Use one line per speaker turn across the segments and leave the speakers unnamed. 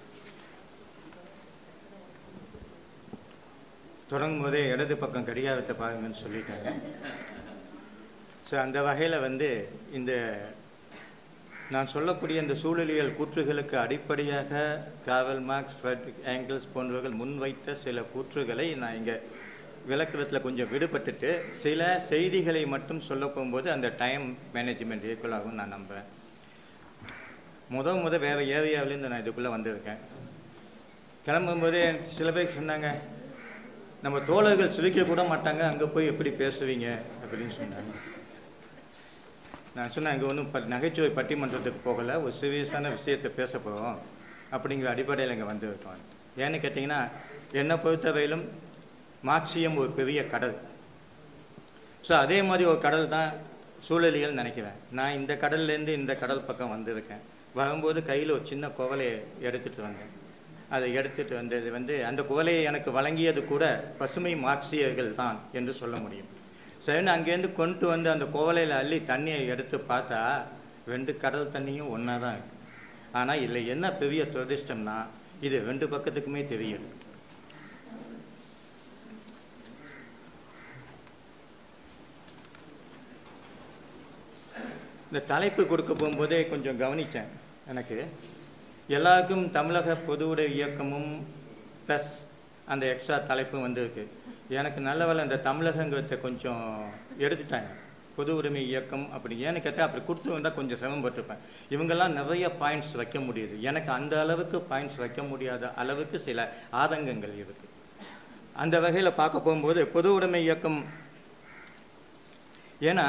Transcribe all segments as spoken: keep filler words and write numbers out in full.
தொடங்கும் போதே இடது பக்கம் கடிகாரத்தை பாருங்கன்னு சொல்லிட்டாங்க. ஸோ அந்த வகையில் வந்து இந்த நான் சொல்லக்கூடிய இந்த சூழலியல் கூற்றுகளுக்கு அடிப்படையாக கார்ல் மார்க்ஸ், ஃப்ரெட்ரிக் ஏங்கல்ஸ் போன்றவர்கள் முன்வைத்த சில கூற்றுகளை நான் இங்கே விளக்குறதுல கொஞ்சம் விடுபட்டுட்டு சில செய்திகளை மட்டும் சொல்ல போகும்போது அந்த டைம் மேனேஜ்மெண்ட் ஈக்குவலாகும் நான் நம்புகிறேன். முத முத வேறு ஏரியாவிலேருந்து நான் இதுக்குள்ளே வந்திருக்கேன். கிளம்பும்போதே சில பேர் சொன்னாங்க, நம்ம தோழர்கள் சிரிக்க கூட மாட்டாங்க, அங்கே போய் எப்படி பேசுவீங்க அப்படின்னு சொன்னாங்க. நான் சொன்னேன், அங்கே ஒன்றும் ப நகைச்சுவை பட்டிமன்றத்துக்கு போகலை, ஒரு சீரியஸான விஷயத்தை பேச போகிறோம் அப்படிங்கிற அடிப்படையில் இங்கே வந்திருக்கோம். ஏன்னு கேட்டிங்கன்னா, என்னை பொறுத்தவரையிலும் மார்க்சியம் ஒரு பெரிய கடல். ஸோ அதே மாதிரி ஒரு கடல் தான் சூழலியல் நினைக்கிறேன். நான் இந்த கடல்லேருந்து இந்த கடல் பக்கம் வந்திருக்கேன். வரும்போது கையில் ஒரு சின்ன குவலையை எடுத்துகிட்டு வந்தேன். அதை எடுத்துகிட்டு வந்தது வந்து அந்த குவலையை எனக்கு வழங்கியது கூட பசுமை மார்க்சியர்கள் தான் என்று சொல்ல முடியும். சரின்னு அங்கேருந்து கொண்டு வந்து அந்த குவலையில் அள்ளி தண்ணியை எடுத்து பார்த்தா ரெண்டு கடல் தண்ணியும் ஒன்றா தான் இருக்கு. ஆனால் இல்லை, என்ன பெரிய துரதிஷ்டம்னா இது ரெண்டு பக்கத்துக்குமே தெரியுது. இந்த தலைப்பு கொடுக்க போகும்போதே கொஞ்சம் கவனித்தேன். எனக்கு எல்லாருக்கும் தமிழக பொதுவுடை இயக்கமும் ப்ளஸ் அந்த எக்ஸ்ட்ரா தலைப்பும் வந்திருக்கு. எனக்கு நல்ல வேலை அந்த தமிழகங்கிறத கொஞ்சம் எடுத்துட்டாங்க. பொது உடைமை இயக்கம் அப்படி ஏன்னு கேட்டால் அப்படி கொடுத்து வந்தால் கொஞ்சம் சிரமப்பட்டிருப்பேன். இவங்கெல்லாம் நிறைய பாயிண்ட்ஸ் வைக்க முடியுது. எனக்கு அந்த அளவுக்கு பாயிண்ட்ஸ் வைக்க முடியாத அளவுக்கு சில ஆதங்கங்கள் இருக்குது. அந்த வகையில் பார்க்க போகும்போது பொது உடைமை இயக்கம், ஏன்னா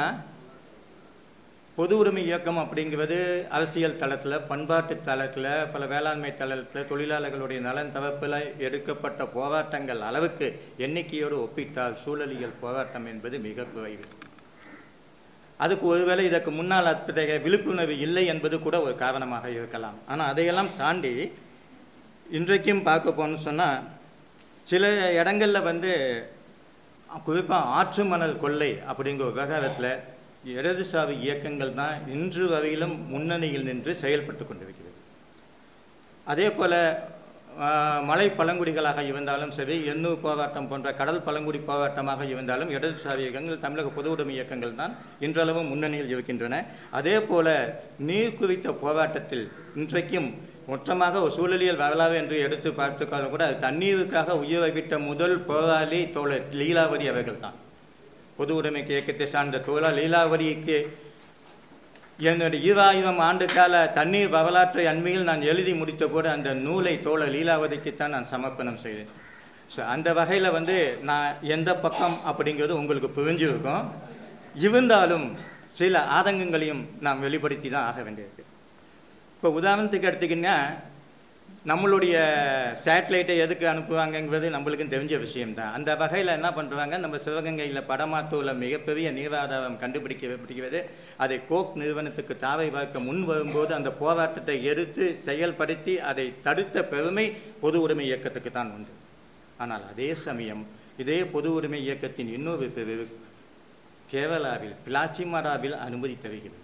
பொது உரிமை இயக்கம் அப்படிங்கிறது அரசியல் தளத்தில், பண்பாட்டு தளத்தில், பல வேளாண்மை தளத்தில், தொழிலாளர்களுடைய நலன் தவிர்ப்பில் எடுக்கப்பட்ட போராட்டங்கள் அளவுக்கு எண்ணிக்கையோடு ஒப்பிட்டால் சூழலியல் போராட்டம் என்பது மிக குறைவு. அதுக்கு ஒருவேளை இதற்கு முன்னால் அத்தகைய விழிப்புணர்வு இல்லை என்பது கூட ஒரு காரணமாக இருக்கலாம். ஆனால் அதையெல்லாம் தாண்டி இன்றைக்கும் பார்க்க போகணும்னு சொன்னால் சில இடங்களில் வந்து குறிப்பாக ஆற்று மணல் கொள்ளை அப்படிங்கிற விவகாரத்தில் இடதுசாரி இயக்கங்கள் தான் இன்று வரையிலும் முன்னணியில் நின்று செயல்பட்டு கொண்டிருக்கிறது. அதே போல் மலை பழங்குடிகளாக இருந்தாலும் சரி, எண்ணூர் போராட்டம் போன்ற கடல் பழங்குடி போராட்டமாக இருந்தாலும் இடதுசாரி இயக்கங்கள், தமிழக பொது உடைமை இயக்கங்கள் தான் இன்றளவும் முன்னணியில் இருக்கின்றன. அதே போல் நீர் குறித்த போராட்டத்தில் இன்றைக்கும் மொத்தமாக ஒரு சூழலியல் வரலாறு என்று எடுத்து பார்த்துக்காலும் கூட அது தண்ணீருக்காக உயிரை விட்ட முதல் போராளி தோழர் லீலாவதி அவர்கள் தான். பொது உடைமைக்கு இயக்கத்தை சார்ந்த தோழர் லீலாவதிக்கு என்னுடைய ஈராயிரம் ஆண்டு கால தண்ணீர் வரலாற்றை அண்மையில் நான் எழுதி முடித்த போது அந்த நூலை தோழர் லீலாவதிக்குத்தான் நான் சமர்ப்பணம் செய்தேன். ஸோ அந்த வகையில் வந்து நான் எந்த பக்கம் அப்படிங்கிறது உங்களுக்கு புரிஞ்சிருக்கும். இருந்தாலும் சில ஆதங்கங்களையும் நாம் வெளிப்படுத்தி தான் ஆக வேண்டியிருக்கு. இப்போ உதாரணத்துக்கு எடுத்துக்கிங்கன்னா, நம்மளுடைய சேட்டலைட்டை எதுக்கு அனுப்புவாங்கங்கிறது நம்மளுக்கும் தெரிஞ்ச விஷயம்தான். அந்த வகையில் என்ன பண்ணுறாங்க, நம்ம சிவகங்கையில் படமாத்தூரில் மிகப்பெரிய நீராதாரம் கண்டுபிடிக்கப்படுகிறது. அதை கோக் நிறுவனத்துக்கு தாவை பார்க்க முன் வரும்போது அந்த போராட்டத்தை எடுத்து செயல்படுத்தி அதை தடுத்த பெருமை பொது உடைமை இயக்கத்துக்கு தான் உண்டு. ஆனால் அதே சமயம் இதே பொது உடைமை இயக்கத்தின் இன்னொரு பிரிவு கேரளாவில் பிளாச்சிமராவில் அனுமதி தருகிறது.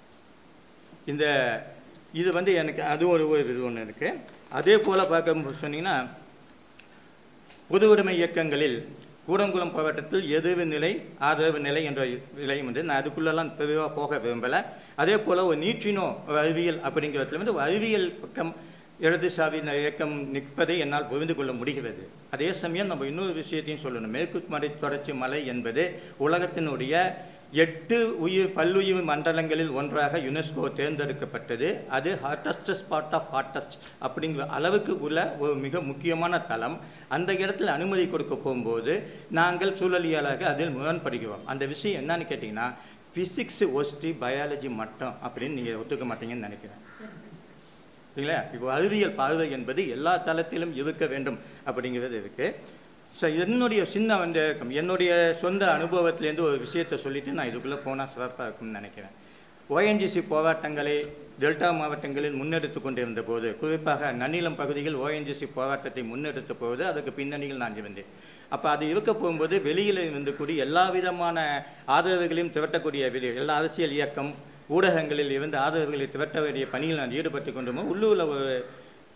இந்த இது வந்து எனக்கு அது ஒரு இது ஒன்று இருக்குது. அதே போல் பார்க்க சொன்னீங்கன்னா, பொது உடைமை இயக்கங்களில் கூடங்குளம் போராட்டத்தில் எதிர்வு நிலை, ஆதரவு நிலை என்ற நிலையும் வந்து நான் அதுக்குள்ளெல்லாம் பெரிவாக போக விரும்பலை. அதே போல் ஒரு நீற்றினோ அறிவியல் அப்படிங்கிறதுல வந்து அறிவியல் பக்கம் இடதுசாரி இயக்கம் நிற்பதை என்னால் புரிந்து கொள்ள முடிகிறது. அதே சமயம் நம்ம இன்னொரு விஷயத்தையும் சொல்லணும். மேற்கு மலை தொடர்ச்சி மலை என்பது உலகத்தினுடைய எட்டு உயிர் பல்லுயிர் மண்டலங்களில் ஒன்றாக யுனெஸ்கோ தேர்ந்தெடுக்கப்பட்டது. அது ஹாட்டஸ்ட் ஸ்பாட் ஆஃப் ஹாட்டஸ்ட் அப்படிங்கிற அளவுக்கு உள்ள ஒரு மிக முக்கியமான தளம். அந்த இடத்துல அனுமதி கொடுக்க போகும்போது நாங்கள் சூழலியலாக அதில் முரண்படுகிறோம். அந்த விஷயம் என்னன்னு கேட்டிங்கன்னா, ஃபிசிக்ஸ் ஒஸ்டி பயாலஜி மட்டும் அப்படின்னு நீங்கள் ஒத்துக்க மாட்டீங்கன்னு நினைக்கிறேன். இல்லைங்களா? இப்போ அறிவியல் பார்வை என்பது எல்லா தளத்திலும் இருக்க வேண்டும் அப்படிங்கிறது இருக்குது. ஸோ என்னுடைய சின்ன வந்து என்னுடைய சொந்த அனுபவத்திலேருந்து ஒரு விஷயத்தை சொல்லிவிட்டு நான் இதுக்குள்ளே போனால் சிறப்பாக இருக்கும்னு நினைக்கிறேன். ஓஎன்ஜிசி போராட்டங்களை டெல்டா மாவட்டங்களில் முன்னெடுத்து கொண்டிருந்த போது, குறிப்பாக நன்னிலம் பகுதியில் ஓஎன்ஜிசி போராட்டத்தை முன்னெடுத்த போது அதுக்கு பின்னணியில் நான் இருந்தேன். அப்போ அது இருக்க போகும்போது வெளியில் இருந்தக்கூடிய எல்லா விதமான ஆதரவுகளையும் திரட்டக்கூடிய வெளி எல்லா அரசியல் இயக்கம் ஊடகங்களில் இருந்து ஆதரவுகளை திரட்ட வேண்டிய பணியில் நான் ஈடுபட்டு கொண்டுமோ உள்ளூரில் ஒரு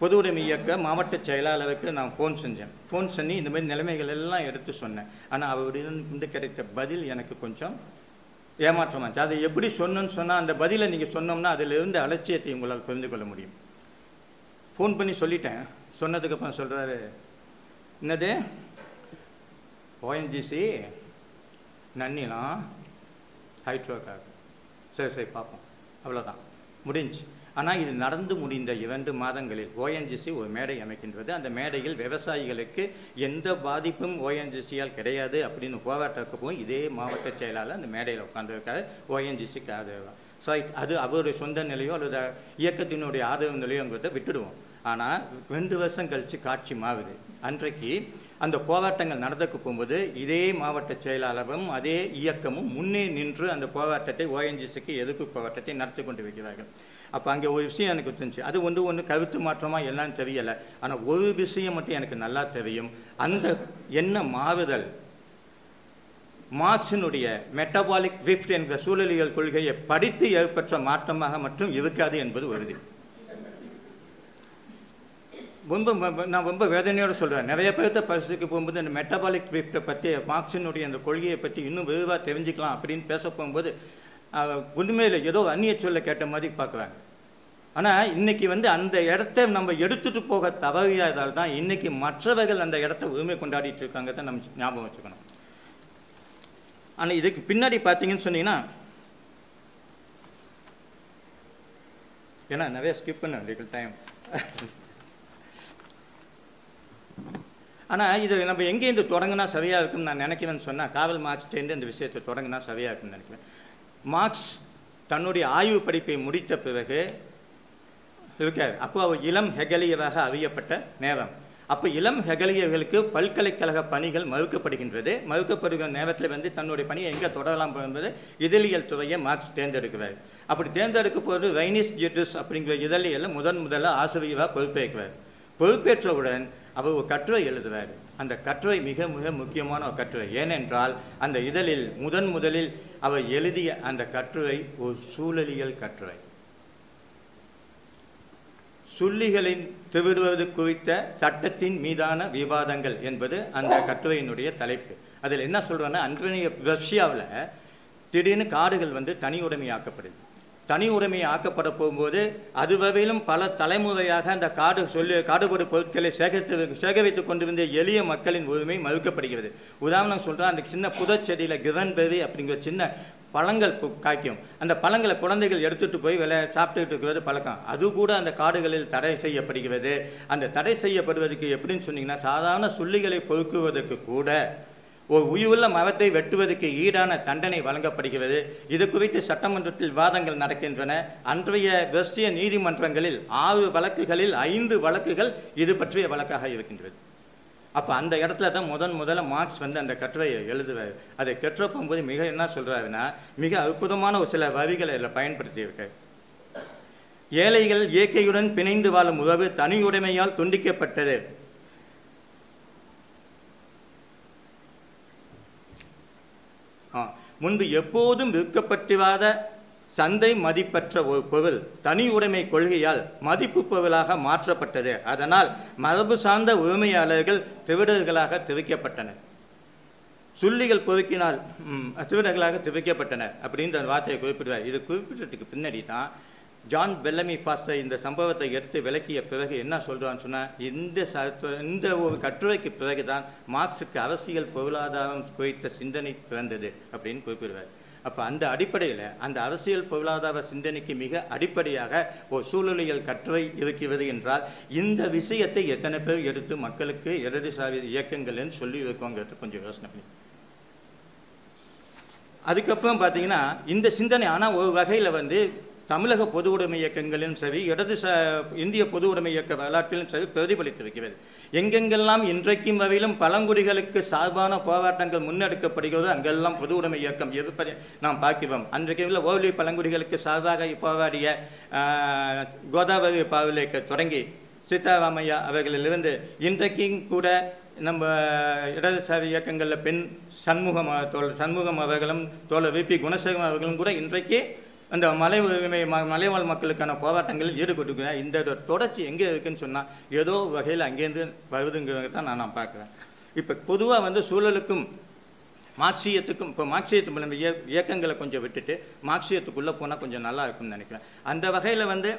பொது உடைமை இயக்க மாவட்ட செயலாளருக்கு நான் ஃபோன் செஞ்சேன். ஃபோன் பண்ணி இந்த மாதிரி நிலைமைகள் எல்லாம் எடுத்து சொன்னேன். ஆனால் அவரிடம் கிடைத்த பதில் எனக்கு கொஞ்சம் ஏமாற்றமாச்சு. அதை எப்படி சொன்னோன்னு சொன்னால், அந்த பதிலை நீங்கள் சொன்னோம்னா அதில் இருந்த அலட்சியத்தை உங்களால் புரிந்து கொள்ள முடியும். ஃபோன் பண்ணி சொல்லிட்டேன். சொன்னதுக்கப்புறம் சொல்கிறாரு, என்னது ஓஎன்ஜிசி நன்னிலாம் ஹைட்ரோக்காக, சரி சரி பார்ப்போம், அவ்வளோதான் முடிஞ்சு. ஆனால் இது நடந்து முடிந்த இரண்டு மாதங்களில் ஓஎன்ஜிசி ஒரு மேடை அமைக்கின்றது. அந்த மேடையில் விவசாயிகளுக்கு எந்த பாதிப்பும் ஓஎன்ஜிசியால் கிடையாது அப்படின்னு போராட்டத்துக்கு போய் இதே மாவட்ட செயலாளர் அந்த மேடையில் உட்காந்துருக்காரு ஓஎன்ஜிசிக்கு ஆதரவாக. ஸோ அது அவருடைய சொந்த நிலையோ அல்லது இயக்கத்தினுடைய ஆதரவு நிலையோங்கிறத விட்டுடுவோம். ஆனால் ரெண்டு வருஷம் கழித்து காட்சி மாறுது. அன்றைக்கு அந்த போராட்டங்கள் நடந்துக்கு போகும்போது இதே மாவட்ட செயலாளரும் அதே இயக்கமும் முன்னே நின்று அந்த போராட்டத்தை ஓஎன்ஜிசிக்கு எதிர்ப்பு போராட்டத்தை நடத்தி கொண்டு வைக்கிறார்கள். அப்போ அங்கே ஒரு விஷயம் எனக்கு தெரிஞ்சு, அது ஒன்று ஒன்று கருத்து மாற்றமாக எல்லாம் தெரியலை. ஆனால் ஒரு விஷயம் மட்டும் எனக்கு நல்லா தெரியும். அந்த என்ன மாறுதல் மார்க்சினுடைய மெட்டபாலிக் ரிஃப்ட் என்ற சூழலியல் கொள்கையை படித்து ஏற்பட்ட மாற்றமாக மட்டும் இருக்காது என்பது உறுதி. ரொம்ப நான் ரொம்ப வேதனையோடு சொல்கிறேன். நிறைய பேர்த்த பரிசுக்கு போகும்போது அந்த மெட்டபாலிக் ரிஃப்ட்டை பற்றி மார்க்சினுடைய அந்த கொள்கையை பற்றி இன்னும் விரிவாக தெரிஞ்சுக்கலாம் அப்படின்னு பேச போகும்போது உண்மையில் ஏதோ அந்நிய சொல்ல கேட்ட மாதிரி பார்க்குறாங்க. ஆனால் இன்றைக்கி வந்து அந்த இடத்த நம்ம எடுத்துகிட்டு போக தவறியதால் தான் இன்றைக்கி மற்றவர்கள் அந்த இடத்த உரிமை கொண்டாடிட்டு இருக்காங்க தான் நம்ம ஞாபகம் வச்சுக்கணும். ஆனால் இதுக்கு பின்னாடி பார்த்தீங்கன்னு சொன்னீங்கன்னா, ஏன்னா நிறைய ஸ்கிப் பண்ண லீகல் டைம். ஆனால் இது நம்ம எங்கேருந்து தொடங்கினா சரியாக இருக்குன்னு நான் நினைக்கிறேன்னு சொன்னால், காவல் மார்க்ஸ்டேருந்து இந்த விஷயத்தை தொடங்கினா சரியாக இருக்குன்னு நினைக்கிறேன். மார்க்ஸ் தன்னுடைய ஆய்வு படிப்பை முடித்த பிறகு இருக்கார். அப்போ அவர் இளம் ஹெகலியராக அறியப்பட்ட நேரம். அப்போ இளம் ஹெகலியர்களுக்கு பல்கலைக்கழக பணிகள் மறுக்கப்படுகின்றது. மறுக்கப்படுகிற நேரத்தில் வந்து தன்னுடைய பணியை எங்கே தொடரலாம் என்பது இதழியல் துறையை மார்க்ஸ் தேர்ந்தெடுக்கிறார். அப்படி தேர்ந்தெடுக்க போது வைனிஸ் ஜெட்டுஸ் அப்படிங்கிற இதழியலில் முதன் முதல்ல ஆசிரியராக பொறுப்பேற்கிறார். பொறுப்பேற்றவுடன் அவர் ஒரு கட்டுரை எழுதுவார். அந்த கட்டுரை மிக மிக முக்கியமான ஒரு கட்டுரை. ஏனென்றால் அந்த இதழில் முதன் முதலில் அவர் எழுதிய அந்த கட்டுரை ஒரு சூழலியல் கட்டுரை. சுள்ளிகளின் திருடுவது குறித்த சட்டத்தின் மீதான விவாதங்கள் என்பது அந்த கட்டுரையினுடைய தலைப்பு. அதில் என்ன சொல்கிறோன்னா, அன்றைய ரஷ்யாவில் திடீர்னு காடுகள் வந்து தனி உடைமையாக்கப்படுது. தனி உடைமை ஆக்கப்பட போகும்போது அதுவரையிலும் பல தலைமுறையாக அந்த காடு சொல்லி காடுபடு பொருட்களை சேகரித்து சேகரித்து கொண்டு வந்த எளிய மக்களின் உரிமை மறுக்கப்படுகிறது. உதாரணம் சொல்கிறேன், அந்த சின்ன புதச்செடியில் கிரன்பெர்ரி அப்படிங்கிற சின்ன பழங்கள் காய்க்கும். அந்த பழங்களை குழந்தைகள் எடுத்துகிட்டு போய் விளை சாப்பிட்டுக்கிட்டு இருக்கிறது பழக்கம். அது கூட அந்த காடுகளில் தடை செய்யப்படுகிறது. அந்த தடை செய்யப்படுவதற்கு எப்படின்னு சொன்னீங்கன்னா, சாதாரண சுள்ளிகளை பொறுக்குவதற்கு கூட ஒரு உயிருள்ள மரத்தை வெட்டுவதற்கு ஈடான தண்டனை வழங்கப்படுகிறது. இது குறித்து சட்டமன்றத்தில் விவாதங்கள் நடக்கின்றன. அன்றைய ரஷ்ய நீதிமன்றங்களில் ஆறு வழக்குகளில் ஐந்து வழக்குகள் இது பற்றிய வழக்காக இருக்கின்றது. அப்போ அந்த இடத்துல தான் முதன் முதல்ல மார்க்ஸ் வந்து அந்த கட்டுரையை எழுதுவார். அதை கற்ற போகும்போது மிக என்ன சொல்கிறாருன்னா, மிக அற்புதமான ஒரு சில வரிகளை இதில் பயன்படுத்தியிருக்க. ஏழைகள் இயற்கையுடன் பிணைந்து வாழும் உறவு தனியுடைமையால் துண்டிக்கப்பட்டது. முன்பு எப்போதும் விற்கப்பட்டிராத சந்தை மதிப்பற்ற ஒரு பொருள் தனி உடைமை கொள்கையால் மதிப்பு பொருளாக மாற்றப்பட்டது. அதனால் மரபு சார்ந்த உரிமையாளர்கள் திருடர்களாக திரிக்கப்பட்டனர். சுள்ளிகள் பொறுக்கினால் திருடர்களாக திரிக்கப்பட்டனர் அப்படின்ற வார்த்தையை குறிப்பிடுவார். இது குறிப்பிட்டதுக்கு பின்னாடி தான் ஜான் பெல்லமி ஃபாஸ்டர் இந்த சம்பவத்தை எடுத்து விளக்கிய பிறகு என்ன சொல்கிறான்னு சொன்னால், இந்த இந்த ஒரு கட்டுரைக்கு பிறகு தான் மார்க்ஸுக்கு அரசியல் பொருளாதாரம் குறித்த சிந்தனை பிறந்தது அப்படின்னு குறிப்பிடுவார். அப்போ அந்த அடிப்படையில் அந்த அரசியல் பொருளாதார சிந்தனைக்கு மிக அடிப்படையாக ஒரு சூழலியல் கட்டுரை இருக்கிறது என்றால், இந்த விஷயத்தை எத்தனை பேர் எடுத்து மக்களுக்கு இடதுசாரி இயக்கங்கள்னு சொல்லி இருக்கோங்கிறது கொஞ்சம் யோசனை பண்ணி. அதுக்கப்புறம் பார்த்தீங்கன்னா இந்த சிந்தனை ஆனால் ஒரு வகையில் வந்து தமிழக பொது உடைமை இயக்கங்களிலும் சரி, இடது ச இந்திய பொது உடைமை இயக்க வரலாற்றிலும் சரி பிரதிபலித்திருக்கிறது. எங்கெங்கெல்லாம் இன்றைக்கும் வரையிலும் பழங்குடிகளுக்கு சார்பான போராட்டங்கள் முன்னெடுக்கப்படுகிறதோ அங்கெல்லாம் பொது உடைமை இயக்கம் இருப்பதை நாம் பார்க்கிறோம். அன்றைக்கு உள்ள ஓவலி பழங்குடிகளுக்கு சார்பாக போராடிய கோதாவரி பாவலேக்க தொடங்கி சீதாராமையா அவர்களிலிருந்து இன்றைக்கும் கூட நம்ம இடதுசாரி இயக்கங்களில் பெண் சண்முகம் தோழர் சண்முகம் அவர்களும் தோழர் வி பி குணசேகரம் அவர்களும் கூட இன்றைக்கு அந்த மலை உரிமை ம மலைவாழ் மக்களுக்கான போராட்டங்களில் ஈடுபட்டுக்கிறேன். இந்த தொடர்ச்சி எங்கே இருக்குதுன்னு சொன்னால் ஏதோ வகையில் அங்கேருந்து வருதுங்கிறத தான் நான் நான் பார்க்குறேன். இப்போ பொதுவாக வந்து சூழலுக்கும் மார்க்சியத்துக்கும் இப்போ மார்க்சியத்து இய இயக்கங்களை கொஞ்சம் விட்டுட்டு மார்க்சியத்துக்குள்ளே போனால் கொஞ்சம் நல்லா இருக்கும்னு நினைக்கிறேன். அந்த வகையில் வந்து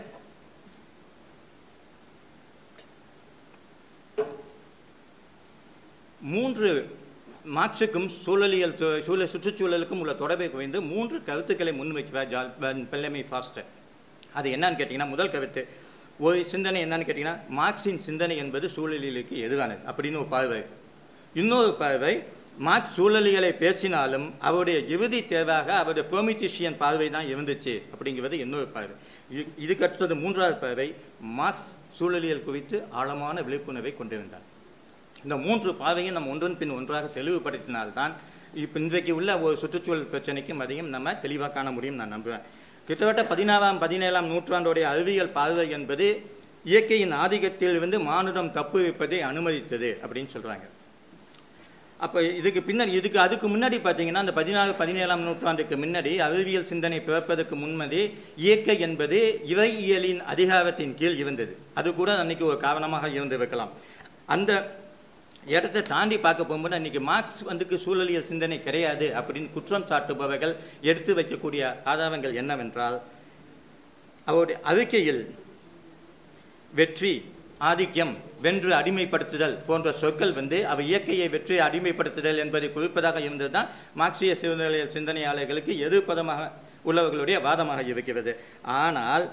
மூன்று மார்க்சுக்கும் சூழலியல் சூழல் சுற்றுச்சூழலுக்கும் உள்ள தொடர்பை குறைந்து மூன்று கருத்துக்களை முன்வைக்கிறார் ஜால் பெல்லமி ஃபாஸ்டர். அது என்னன்னு கேட்டிங்கன்னா, முதல் கருத்து ஒரு சிந்தனை என்னன்னு கேட்டிங்கன்னா, மார்க்சின் சிந்தனை என்பது சூழலியலுக்கு எதிரானது அப்படின்னு ஒரு பார்வை. இன்னொரு பார்வை, மார்க்ஸ் சூழலியலை பேசினாலும் அவருடைய இறுதி தேவையாக அவருடைய ப்ரோமிட்டிஷியன் பார்வை தான் இருந்துச்சு அப்படிங்கிறது இன்னொரு பார்வை. இதுக்கு அடுத்தது மூன்றாவது பார்வை, மார்க்ஸ் சூழலியல் குறித்து ஆழமான விழிப்புணர்வை கொண்டிருந்தார். இந்த மூன்று பார்வையும் நம்ம ஒன்றன் பின் ஒன்றாக தெளிவுபடுத்தினால்தான் இப்போ இன்றைக்கு உள்ள ஒரு சுற்றுச்சூழல் பிரச்சனைக்கும் அதையும் நம்ம தெளிவாக காண முடியும் நான் நம்புவேன். கிட்டத்தட்ட பதினாறாம் பதினேழாம் நூற்றாண்டுடைய அறிவியல் பார்வை என்பது இயற்கையின் ஆதிக்கத்தில் இருந்து மானுடம் தப்பு வைப்பதை அனுமதித்தது அப்படின்னு சொல்கிறாங்க. அப்போ இதுக்கு பின்னாடி இதுக்கு அதுக்கு முன்னாடி பார்த்தீங்கன்னா, அந்த பதினாலு பதினேழாம் நூற்றாண்டுக்கு முன்னாடி அறிவியல் சிந்தனை பிறப்பதற்கு முன்மதி இயற்கை என்பது இறையியலின் அதிகாரத்தின் கீழ் இருந்தது. அது கூட அன்னைக்கு ஒரு காரணமாக இருந்து வைக்கலாம். அந்த இடத்தை தாண்டி பார்க்க போகும்போது அன்றைக்கி மார்க்ஸ் வந்துக்கு சூழலியல் சிந்தனை கிடையாது அப்படின்னு குற்றம் சாட்டுபவர்கள் எடுத்து வைக்கக்கூடிய ஆதாரங்கள் என்னவென்றால், அவருடைய அறிக்கையில் வெற்றி, ஆதிக்கம், வென்று அடிமைப்படுத்துதல் போன்ற சொற்கள் வந்து அவர் இயற்கையை வெற்றி அடிமைப்படுத்துதல் என்பதை குறிப்பதாக இருந்தது தான் மார்க்சிய சூழலியல் சிந்தனையாளர்களுக்கு எதிர்ப்பதமாக உள்ளவர்களுடைய வாதமாக இருக்கிறது. ஆனால்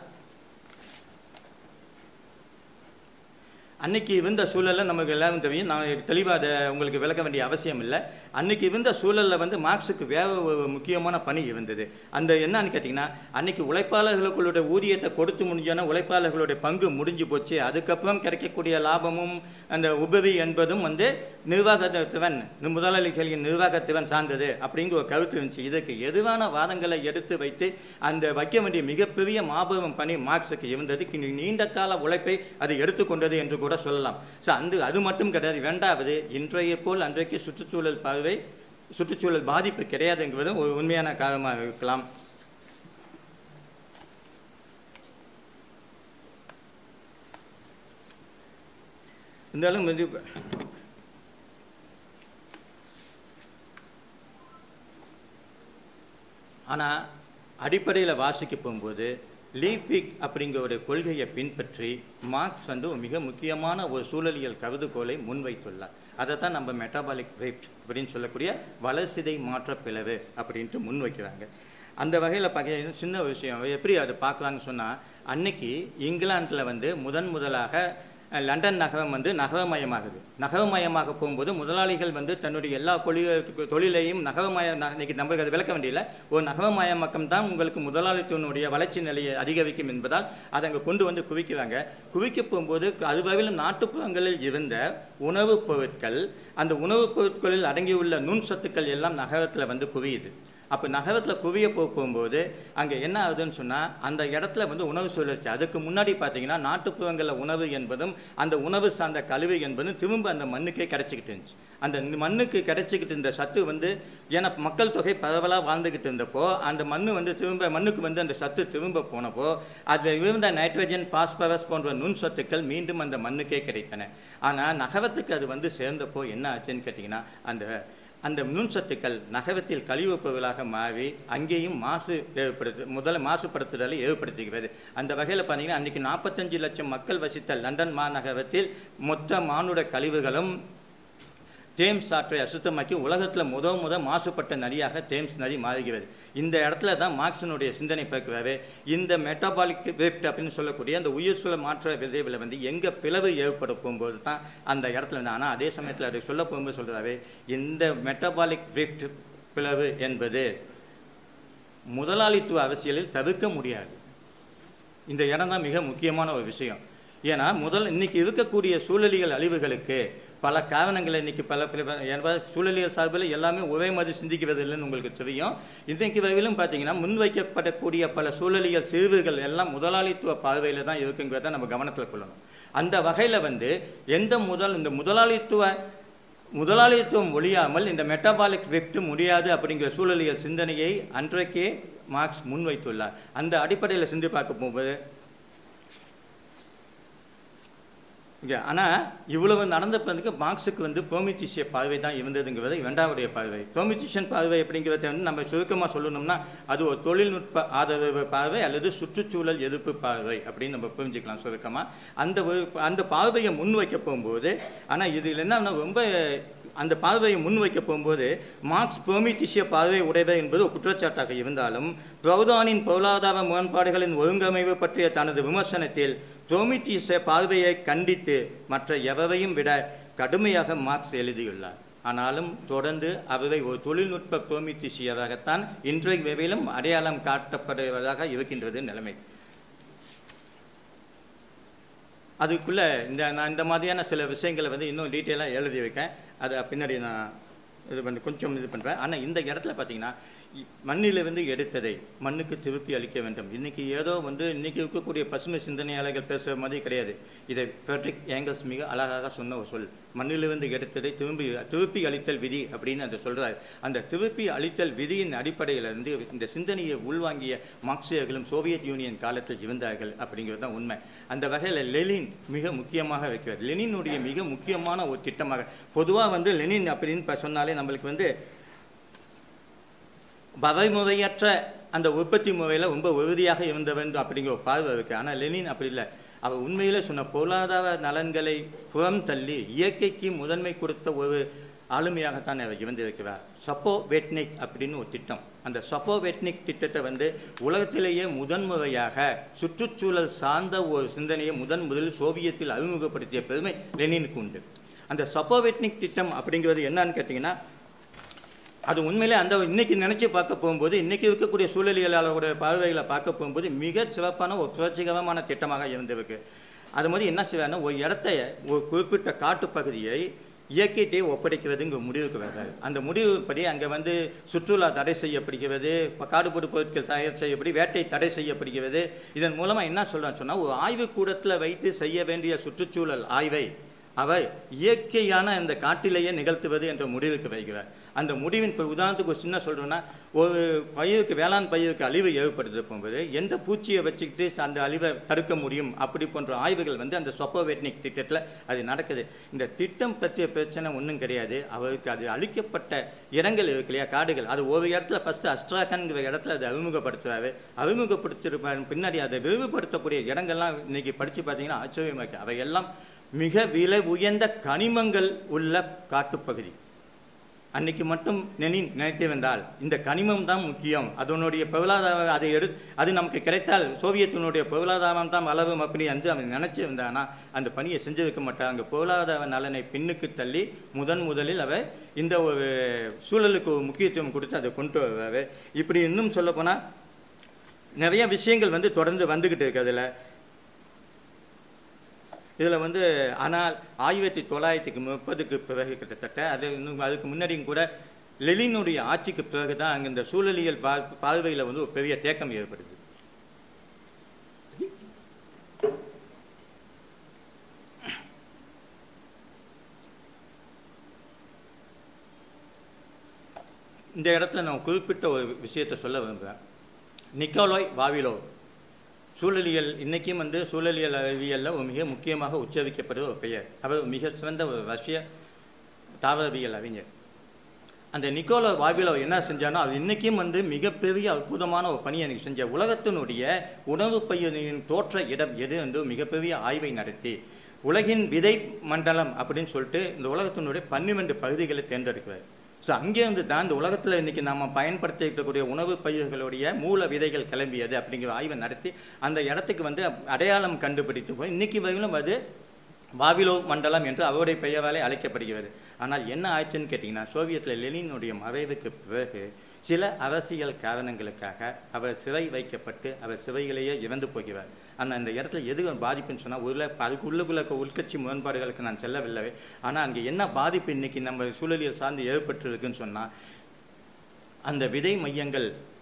அன்னைக்கு இருந்த சூழலில் நமக்கு எல்லாரும் தெரியும், நான் தெளிவாக அதை உங்களுக்கு விளக்க வேண்டிய அவசியம் இல்லை. அன்னைக்கு இருந்த சூழலில் வந்து மார்க்ஸுக்கு வேற ஒரு முக்கியமான பணி இருந்தது. அந்த என்னன்னு கேட்டிங்கன்னா, அன்னைக்கு உழைப்பாளர்களுடைய ஊதியத்தை கொடுத்து முடிஞ்சோன்னா உழைப்பாளர்களுடைய பங்கு முடிஞ்சு போச்சு. அதுக்கப்புறம் கிடைக்கக்கூடிய லாபமும் அந்த உபரி என்பதும் வந்து நிர்வாகத்திவன் முதலாளிகளின் நிர்வாகத்திவன் சார்ந்தது அப்படிங்கிற ஒரு கருத்து இருந்துச்சு. இதுக்கு எதிரான வாதங்களை எடுத்து வைத்து அந்த வைக்க வேண்டிய மிகப்பெரிய மாபெரும் பணி மார்க்ஸுக்கு இருந்தது. நீண்ட கால உழைப்பை அது எடுத்துக்கொண்டது என்று கூட சொல்லலாம். ஸோ அந்த அது மட்டும் கிடையாது. இரண்டாவது, இன்றைய போல் அன்றைக்கு சுற்றுச்சூழல் பார்வை சுற்றுச்சூழல் பாதிப்பு கிடையாதுங்கிறது ஒரு உண்மையான காரணமாக இருக்கலாம். இருந்தாலும் வந்து ஆனால் அடிப்படையில் வாசிக்க போகும்போது லீபிக் அப்படிங்கிற ஒரு கொள்கையை பின்பற்றி மார்க்ஸ் வந்து ஒரு மிக முக்கியமான ஒரு சூழலியல் கருதுகோளை முன்வைத்துள்ளார். அதை தான் நம்ம மெட்டாபாலிக் ரேட் அப்படின்னு சொல்லக்கூடிய வளர்சிதை மாற்ற பிளவு அப்படின்ட்டு முன்வைக்கிறாங்க. அந்த வகையில் பார்க்க சின்ன விஷயம் எப்படி அதை பார்க்குறாங்கன்னு சொன்னால், அன்னைக்கு இங்கிலாந்தில் வந்து முதன் முதலாக லண்டன் நகரம் வந்து நகரமயமாகுது. நகரமயமாக போகும்போது முதலாளிகள் வந்து தன்னுடைய எல்லா தொழில் தொழிலையும் நகரமய இன்னைக்கு நம்மளுக்கு அது விளக்க வேண்டியதில்லை, ஒரு நகரமயமாக்கம் தான் உங்களுக்கு முதலாளித்துவனுடைய வளர்ச்சி நிலையை அதிகரிக்கும் என்பதால் அதை அங்கே கொண்டு வந்து குவிக்கிறாங்க. குவிக்க போகும்போது அதுவரையில் நாட்டுப்புறங்களில் இருந்த உணவுப் பொருட்கள், அந்த உணவுப் பொருட்களில் அடங்கியுள்ள நுண் சத்துக்கள் எல்லாம் நகரத்தில் வந்து குவியுது. அப்போ நகரத்தில் குவிய போகும்போது அங்கே என்ன ஆகுதுன்னு சொன்னால், அந்த இடத்துல வந்து உணவு சுழற்சி. அதுக்கு முன்னாடி பார்த்தீங்கன்னா நாட்டுப்புறங்களில் உணவு என்பதும் அந்த உணவு சார்ந்த கழிவு என்பதும் திரும்ப அந்த மண்ணுக்கே கிடைச்சிக்கிட்டு இருந்துச்சு. அந்த மண்ணுக்கு கிடைச்சிக்கிட்டு இருந்த சத்து வந்து, ஏன்னா மக்கள் தொகை பரவலாக வாழ்ந்துக்கிட்டு இருந்தப்போ அந்த மண் வந்து திரும்ப மண்ணுக்கு வந்து அந்த சத்து திரும்ப போனப்போ அது இருந்த நைட்ரஜன், பாஸ்பரஸ் போன்ற நுண் சத்துக்கள் மீண்டும் அந்த மண்ணுக்கே கிடைத்தன. ஆனால் நகரத்துக்கு அது வந்து சேர்ந்தப்போ என்ன ஆச்சுன்னு கேட்டிங்கன்னா, அந்த அந்த நுண்சத்துக்கள் நகரத்தில் கழிவுப் பொருளாக மாறி அங்கேயும் மாசு ஏற்படுத்து முதல்ல மாசுபடுத்துதலை ஏற்படுத்துகிறது. அந்த வகையில் பார்த்தீங்கன்னா, அன்றைக்கி நாற்பத்தஞ்சு லட்சம் மக்கள் வசித்த லண்டன் மாநகரத்தில் மொத்த மானுட கழிவுகளும் தேம்ஸ் ஆற்றை அசுத்தமாக்கி உலகத்தில் முத முத மாசுபட்ட நதியாக தேம்ஸ் நதி மாறுகிறது. இந்த இடத்துல தான் மார்க்ஸினுடைய சிந்தனை பார்க்கவே இந்த மெட்டாபாலிக் ரிஃப்ட் அப்படின்னு சொல்லக்கூடிய அந்த உயிர் சூழல் மாற்ற விதைவில் வந்து எங்கே பிளவு ஏற்பட போகும்போது தான் அந்த இடத்துல இருந்து. ஆனால் அதே சமயத்தில் அதை சொல்ல போகும்போது சொல்கிறாவே, இந்த மெட்டாபாலிக் ரிஃப்ட் பிளவு என்பது முதலாளித்துவ அரசியலில் தவிர்க்க முடியாது. இந்த இடம் தான் மிக முக்கியமான ஒரு விஷயம். ஏன்னா முதல் இன்னைக்கு இருக்கக்கூடிய சூழலியல் அழிவுகளுக்கு பல காரணங்களை இன்றைக்கி பல என்பது சூழலியல் சார்பில் எல்லாமே ஒரே மாதிரி சிந்திக்கிறது இல்லைன்னு உங்களுக்கு தெரியும். இன்றைக்கு வரையிலும் பார்த்தீங்கன்னா முன்வைக்கப்படக்கூடிய பல சூழலியல் சிறுவுகள் எல்லாம் முதலாளித்துவ பார்வையில் தான் இருக்குங்கிறத நம்ம கவனத்தில் கொள்ளணும். அந்த வகையில் வந்து எந்த முதல் இந்த முதலாளித்துவ முதலாளித்துவம் ஒழியாமல் இந்த மெட்டாபாலிக் ரிஃப்ட் முடியாது அப்படிங்கிற சூழலியல் சிந்தனையை அன்றைக்கே மார்க்ஸ் முன்வைத்துள்ளார். அந்த அடிப்படையில் சென்று பார்க்க போகும்போது இங்கே ஆனால் இவ்வளவு நடந்த பிறகு மார்க்ஸுக்கு வந்து புரோமித்திசிய பார்வை தான் இருந்ததுங்கிறது இரண்டாவுடைய பார்வை. புரோமித்திஷியன் பார்வை அப்படிங்கிறத வந்து நம்ம சுருக்கமாக சொல்லணும்னா அது ஒரு தொழில்நுட்ப ஆதரவு பார்வை அல்லது சுற்றுச்சூழல் எதிர்ப்பு பார்வை அப்படின்னு நம்ம புரிஞ்சுக்கலாம் சுருக்கமாக. அந்த அந்த பார்வையை முன்வைக்க போகும்போது ஆனால் இதில் என்ன ரொம்ப அந்த பார்வையை முன்வைக்க போகும்போது மார்க்ஸ் புரோமித்திசிய பார்வை உடையவர் என்பது ஒரு குற்றச்சாட்டாக இருந்தாலும் பிரௌதானின் பொருளாதார முரண்பாடுகளின் ஒருங்கமைவு பற்றிய தனது விமர்சனத்தில் புரோமித்திசிய பார்வையை கண்டித்து மற்ற எவரையும் விட கடுமையாக மார்க்ஸ் எழுதியுள்ளார். ஆனாலும் தொடர்ந்து அவரை ஒரு தொழில்நுட்ப புரோமித்திசியராகத்தான் இன்றைய வரையிலும் அடையாளம் காட்டப்படுவதாக இருக்கின்றது நிலைமை. அதுக்குள்ளே இந்த நான் இந்த மாதிரியான சில விஷயங்களை வந்து இன்னும் டீட்டெயிலாக எழுதி வைக்கேன். அதை பின்னாடி நான் இது பண்ணி கொஞ்சம் இது பண்ணுறேன். ஆனால் இந்த இடத்துல பார்த்தீங்கன்னா மண்ணிலிருந்து எடுத்ததை மண்ணுக்கு திருப்பி அளிக்க வேண்டும். இன்றைக்கி ஏதோ வந்து இன்றைக்கி இருக்கக்கூடிய பசுமை சிந்தனையாளர்கள் பேசுகிற மாதிரி கிடையாது. இதை ஃப்ரெட்ரிக் ஏங்கல்ஸ் மிக அழகாக சொன்ன ஒரு சொல். மண்ணிலிருந்து எடுத்ததை திரும்பி திருப்பி அளித்தல் விதி அப்படின்னு அதை சொல்கிறார். அந்த திருப்பி அளித்தல் விதியின் அடிப்படையிலிருந்து இந்த சிந்தனையை உள்வாங்கிய மார்க்சியர்களும் சோவியத் யூனியன் காலத்தில் இருந்தார்கள் அப்படிங்கிறது தான் உண்மை. அந்த வகையில் லெனின் மிக முக்கியமாக வைக்கிறார். லெனினுடைய மிக முக்கியமான ஒரு திட்டமாக பொதுவாக வந்து லெனின் அப்படின்னு சொன்னாலே நம்மளுக்கு வந்து வரைமுறையற்ற அந்த உற்பத்தி முறையில் ரொம்ப உறுதியாக இருந்தவன் அப்படிங்கிற ஒரு பார்வை இருக்குது. ஆனால் லெனின் அப்படி இல்லை. அவர் உண்மையில் சொன்ன பொருளாதார நலன்களை புறம் தள்ளி இயற்கைக்கு முதன்மை கொடுத்த ஒரு ஆளுமையாகத்தான் அவர் இருந்திருக்கிறார். சப்போவேட்னிக் அப்படின்னு ஒரு திட்டம். அந்த சப்போவேட்னிக் திட்டத்தை வந்து உலகத்திலேயே முதன்முறையாக சுற்றுச்சூழல் சார்ந்த ஒரு சிந்தனையை முதன் முதலில் சோவியத்தில் அறிமுகப்படுத்திய பெருமை லெனினுக்கு உண்டு. அந்த சப்போவேட்னிக் திட்டம் அப்படிங்கிறது என்னன்னு கேட்டிங்கன்னா அது உண்மையிலே அந்த இன்றைக்கி நினச்சி பார்க்க போகும்போது இன்றைக்கி இருக்கக்கூடிய சூழலியலாளர்களுடைய பார்வைகளை பார்க்க போகும்போது மிக சிறப்பான ஒரு புரட்சிகரமான திட்டமாக இருந்திருக்கு. அது மாதிரி என்ன செய்வாருன்னா ஒரு இடத்த ஒரு குறிப்பிட்ட காட்டுப்பகுதியை இயற்கையிட்டே ஒப்படைக்கிறது இங்கே முடிவுக்கு வர்றாரு. அந்த முடிவுப்படி அங்கே வந்து சுற்றுலா தடை செய்யப்படுகிறது, காடுபொடு பொருட்கள் தயார் செய்யப்படி வேட்டை தடை செய்யப்படுகிறது. இதன் மூலமாக என்ன சொல்கிறான்னு சொன்னால் ஒரு ஆய்வுக்கூடத்தில் வைத்து செய்ய வேண்டிய சுற்றுச்சூழல் ஆய்வை அவர் இயற்கையான அந்த காட்டிலேயே நிகழ்த்துவது என்ற முடிவுக்கு வைக்கிறார். அந்த முடிவின் உதாரணத்துக்கு ஒரு சின்ன சொல்கிறோன்னா ஒரு பயிருக்கு வேளாண் பயிருக்கு அழிவு ஏற்படுத்த போகும்போது எந்த பூச்சியை வச்சுக்கிட்டு அந்த அழிவை தடுக்க முடியும் அப்படி போன்ற ஆய்வுகள் வந்து அந்த சப்போவேட்னிக் திட்டத்தில் அது நடக்குது. இந்த திட்டம் பற்றிய பிரச்சனை ஒன்றும் கிடையாது. அவருக்கு அது அழிக்கப்பட்ட இடங்கள் இருக்கு இல்லையா, காடுகள், அது ஒரு இடத்துல ஃபஸ்ட்டு அஸ்ட்ராகன்கிற இடத்துல அது அறிமுகப்படுத்துவார். அறிமுகப்படுத்திருப்பார் பின்னாடி அதை விரிவுபடுத்தக்கூடிய இடங்கள்லாம் இன்றைக்கி படித்து பார்த்தீங்கன்னா ஆச்சரியமாக இருக்குது. அவையெல்லாம் மிக விலை உயர்ந்த கனிமங்கள் உள்ள காட்டுப்பகுதி. அன்னைக்கு மட்டும் லெனின் நினைத்திருந்தால் இந்த கனிமம் தான் முக்கியம், அதனுடைய பொருளாதார அதை எடு அது நமக்கு கிடைத்தால் சோவியத்தினுடைய பொருளாதாரம் தான் வளரும் அப்படி வந்து அவன் நினைச்சிருந்தானா அந்த பணியை செஞ்சிருக்க மாட்டான். அங்கே பொருளாதார நலனை பின்னுக்கு தள்ளி முதன் முதலில் அவ இந்த ஒரு சூழலுக்கு ஒரு முக்கியத்துவம் கொடுத்து அதை கொண்டு வருவார். இப்படி இன்னும் சொல்லப்போனால் நிறைய விஷயங்கள் வந்து தொடர்ந்து வந்துக்கிட்டு இருக்கிறதுல இதில் வந்து ஆனால் ஆயிரத்தி தொள்ளாயிரத்துக்கு முப்பதுக்கு பிறகு கிட்டத்தட்ட அது இன்னும் அதுக்கு முன்னாடியும் கூட லெனினுடைய ஆட்சிக்கு பிறகு தான் அங்கே இந்த சூழலியல் பா பார்வையில் வந்து ஒரு பெரிய தேக்கம் ஏற்படுது. இந்த இடத்துல நான் குறிப்பிட்ட ஒரு விஷயத்தை சொல்ல விரும்புகிறேன். நிக்கோலாய் வாவிலோவ் சூழலியல் இன்றைக்கும் வந்து சூழலியல் அறிவியலில் ஒரு மிக முக்கியமாக உச்சரிக்கப்படுற ஒரு பெயர். அவர் மிக சிறந்த ஒரு ரஷ்ய தாவரவியல் அறிஞர். அந்த நிக்கோலா வாவிலோவ் என்ன செஞ்சானோ அது இன்றைக்கும் வந்து மிகப்பெரிய அற்புதமான ஒரு பணியை எனக்கு செஞ்ச உலகத்தினுடைய உணவு பயிரின் தோற்ற இடம் எது வந்து மிகப்பெரிய ஆய்வை நடத்தி உலகின் விதை மண்டலம் அப்படின்னு சொல்லிட்டு இந்த உலகத்தினுடைய பன்னிரெண்டு பகுதிகளை தேர்ந்தெடுக்கிறார். ஸோ அங்கேருந்து தான் இந்த உலகத்தில் இன்றைக்கி நம்ம பயன்படுத்தி இருக்கக்கூடிய உணவு பயிர்களுடைய மூல விதைகள் கிளம்பியது அப்படிங்கிற ஆய்வை நடத்தி அந்த இடத்துக்கு வந்து அடையாளம் கண்டுபிடித்து போய் இன்றைக்கி வரையிலும் அது வாவிலோவ் மண்டலம் என்று அவருடைய பெயராலே அழைக்கப்படுகிறது. ஆனால் என்ன ஆச்சுன்னு கேட்டிங்கன்னா சோவியத்தில் லெனினுடைய மறைவுக்கு பிறகு சில அரசியல் காரணங்களுக்காக அவர் சிறை வைக்கப்பட்டு அவர் சிறையிலேயே இறந்து போகிறார். ஆனால் அந்த இடத்துல எது பாதிப்புன்னு சொன்னால் உள்ள அதுக்கு உள்ளுக்குள்ள உள்கட்சி முரண்பாடுகளுக்கு நான் செல்லவில்லை. ஆனால் அங்கே என்ன பாதிப்பு இன்றைக்கி நம்ம சூழலியல் சார்ந்து ஏற்பட்டுருக்குன்னு சொன்னால் அந்த விதை மையங்கள்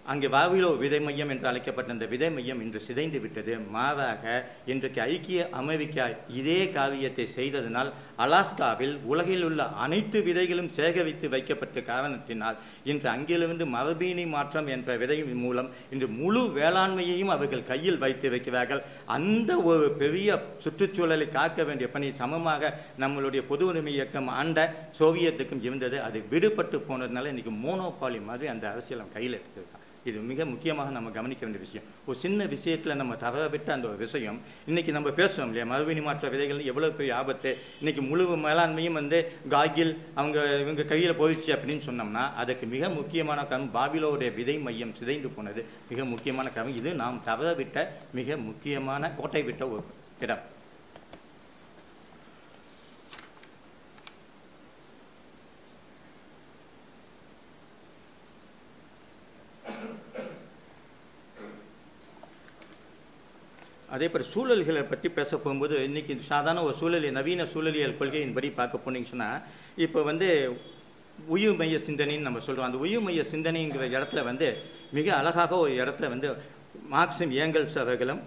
அங்கே பாபிலோ விதை மையம் என்று அழைக்கப்பட்ட அந்த விதை மையம் இன்று சிதைந்து விட்டது. மாறாக இன்றைக்கு ஐக்கிய அமெரிக்கா இதே காவியத்தை செய்ததனால் அலாஸ்காவில் உலகில் உள்ள அனைத்து விதைகளும் சேகரித்து வைக்கப்பட்ட காரணத்தினால் இன்று அங்கிலிருந்து மரபீனி மாற்றம் என்ற விதை மூலம் இன்று முழு வேளாண்மையையும் அவர்கள் கையில் வைத்து வைக்கிறார்கள். அந்த ஒரு பெரிய சுற்றுச்சூழலை காக்க வேண்டிய பணி சமமாக நம்மளுடைய பொது உரிமை இயக்கம் ஆண்ட சோவியத்துக்கும் இருந்தது. அது விடுபட்டு போனதுனால இன்றைக்கி மோனோபாலி மாதிரி அந்த அரசியல் நம்ம கையில் எடுத்துருக்காங்க. இது மிக முக்கியமாக நம்ம கவனிக்க வேண்டிய விஷயம். ஒரு சின்ன விஷயத்தில் நம்ம தவற விட்ட அந்த ஒரு விஷயம் இன்றைக்கி நம்ம பேசுவோம் இல்லையா, மரபணு மாற்ற விதைகள் எவ்வளோ பெரிய ஆபத்து, இன்றைக்கி முழு மேலாண்மையும் வந்து காகில் அவங்க இவங்க கையில் போயிடுச்சு அப்படின்னு சொன்னோம்னா அதுக்கு மிக முக்கியமான காரணம் பாபிலோடைய விதை மையம் சிதைந்து போனது மிக முக்கியமான காரணம். இது நாம் தவற விட்ட மிக முக்கியமான கோட்டை விட்ட ஒரு இடம். அதே போல் சூழல்களை பற்றி பேச போகும்போது இன்றைக்கி சாதாரண ஒரு சூழலியல் நவீன சூழலியல் கொள்கையின்படி பார்க்க போனீங்கன்னு சொன்னால் இப்போ வந்து உயிர் மைய சிந்தனைன்னு நம்ம சொல்கிறோம். அந்த உயிர் மைய சிந்தனைங்கிற இடத்துல வந்து மிக அழகாக ஒரு இடத்துல வந்து மார்க்சும் ஏங்கல்ஸ் அவர்களும்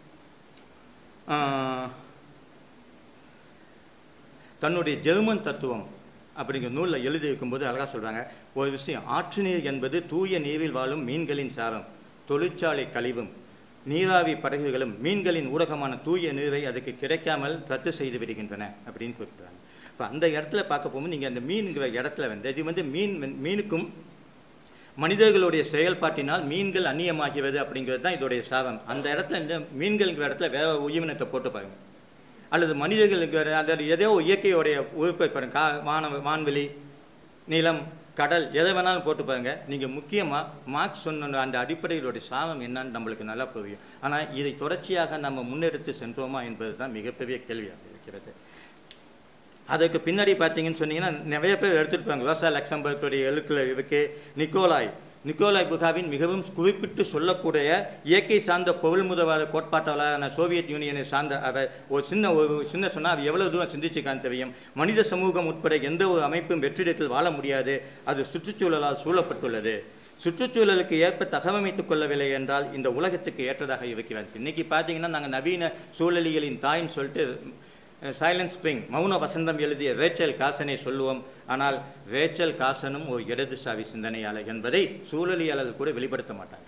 தன்னுடைய ஜெர்மன் தத்துவம் அப்படிங்கிற நூலில் எழுதி இருக்கும்போது அழகாக சொல்கிறாங்க ஒரு விஷயம். ஆற்று நீர் என்பது தூய நீரில் வாழும் மீன்களின் சாரம், தொழிற்சாலை கழிவும் நீராவி படகுகளும் மீன்களின் ஊடகமான தூய நீரை அதுக்கு கிடைக்காமல் ரத்து செய்து விடுகின்றன அப்படின்னு குறிப்பிட்றாங்க. இப்போ அந்த இடத்துல பார்க்க போகும்போது நீங்கள் அந்த மீன்கிற இடத்துல வந்து இது வந்து மீன் மீனுக்கும் மனிதர்களுடைய செயல்பாட்டினால் மீன்கள் அந்நியமாகிறது அப்படிங்கிறது தான் இதோடைய சாரம். அந்த இடத்துல இந்த மீன்கள்ங்கிற இடத்துல வேற உயிரினத்தை போட்டு பாருங்க, அல்லது மனிதர்களுக்கு அதாவது ஏதோ இயற்கையோடைய உறுப்பை பாருங்க, கா வான வான்வெளி நிலம் கடல் எதை வேணாலும் போட்டு பாருங்க. நீங்கள் முக்கியமாக மார்க்ஸ் சொன்ன அந்த அடிப்படையிலுடைய சாரம் என்னன்னு நம்மளுக்கு நல்லா புரியும். ஆனால் இதை தொடர்ச்சியாக நம்ம முன்னெடுத்து சென்றோமா என்பது தான் மிகப்பெரிய கேள்வியாக இருக்கிறது. அதுக்கு பின்னாடி பார்த்தீங்கன்னு சொன்னீங்கன்னா நிறைய பேர் எடுத்துருப்பாங்க. ரோசா லக்சம்பர்க்குடைய எழுத்துல இருக்கு, நிக்கோலாய் நிக்கோலாய் புகாவின் மிகவும் குறிப்பிட்டு சொல்லக்கூடிய இயற்கை சார்ந்த பொருள் முதவாத கோட்பாட்டாளரான சோவியத் யூனியனை சார்ந்த அவர் ஒரு சின்ன ஒரு சின்ன சொன்னால் அவர் எவ்வளோ தூரம் சிந்திச்சுக்கான்னு தெரியும். மனித சமூகம் உட்பட எந்த ஒரு அமைப்பும் வெற்றிடத்தில் வாழ முடியாது, அது சுற்றுச்சூழலால் சூழப்பட்டுள்ளது. சுற்றுச்சூழலுக்கு ஏற்ப தகவமைத்துக் கொள்ளவில்லை என்றால் இந்த உலகத்துக்கு ஏற்றதாக இருக்கிறது. இன்றைக்கி பார்த்தீங்கன்னா நாங்கள் நவீன சூழலியலின் தாயின்னு சொல்லிட்டு சைலண்ட் ஸ்ப்ரிங் மௌன வசந்தம் எழுதிய ரேச்சல் காசனை சொல்லுவோம். ஆனால் ரேச்சல் காசனும் ஒரு இடதுசாரி சிந்தனையாளர் என்பதை சூழலியலாளர் கூட வெளிப்படுத்த மாட்டாங்க.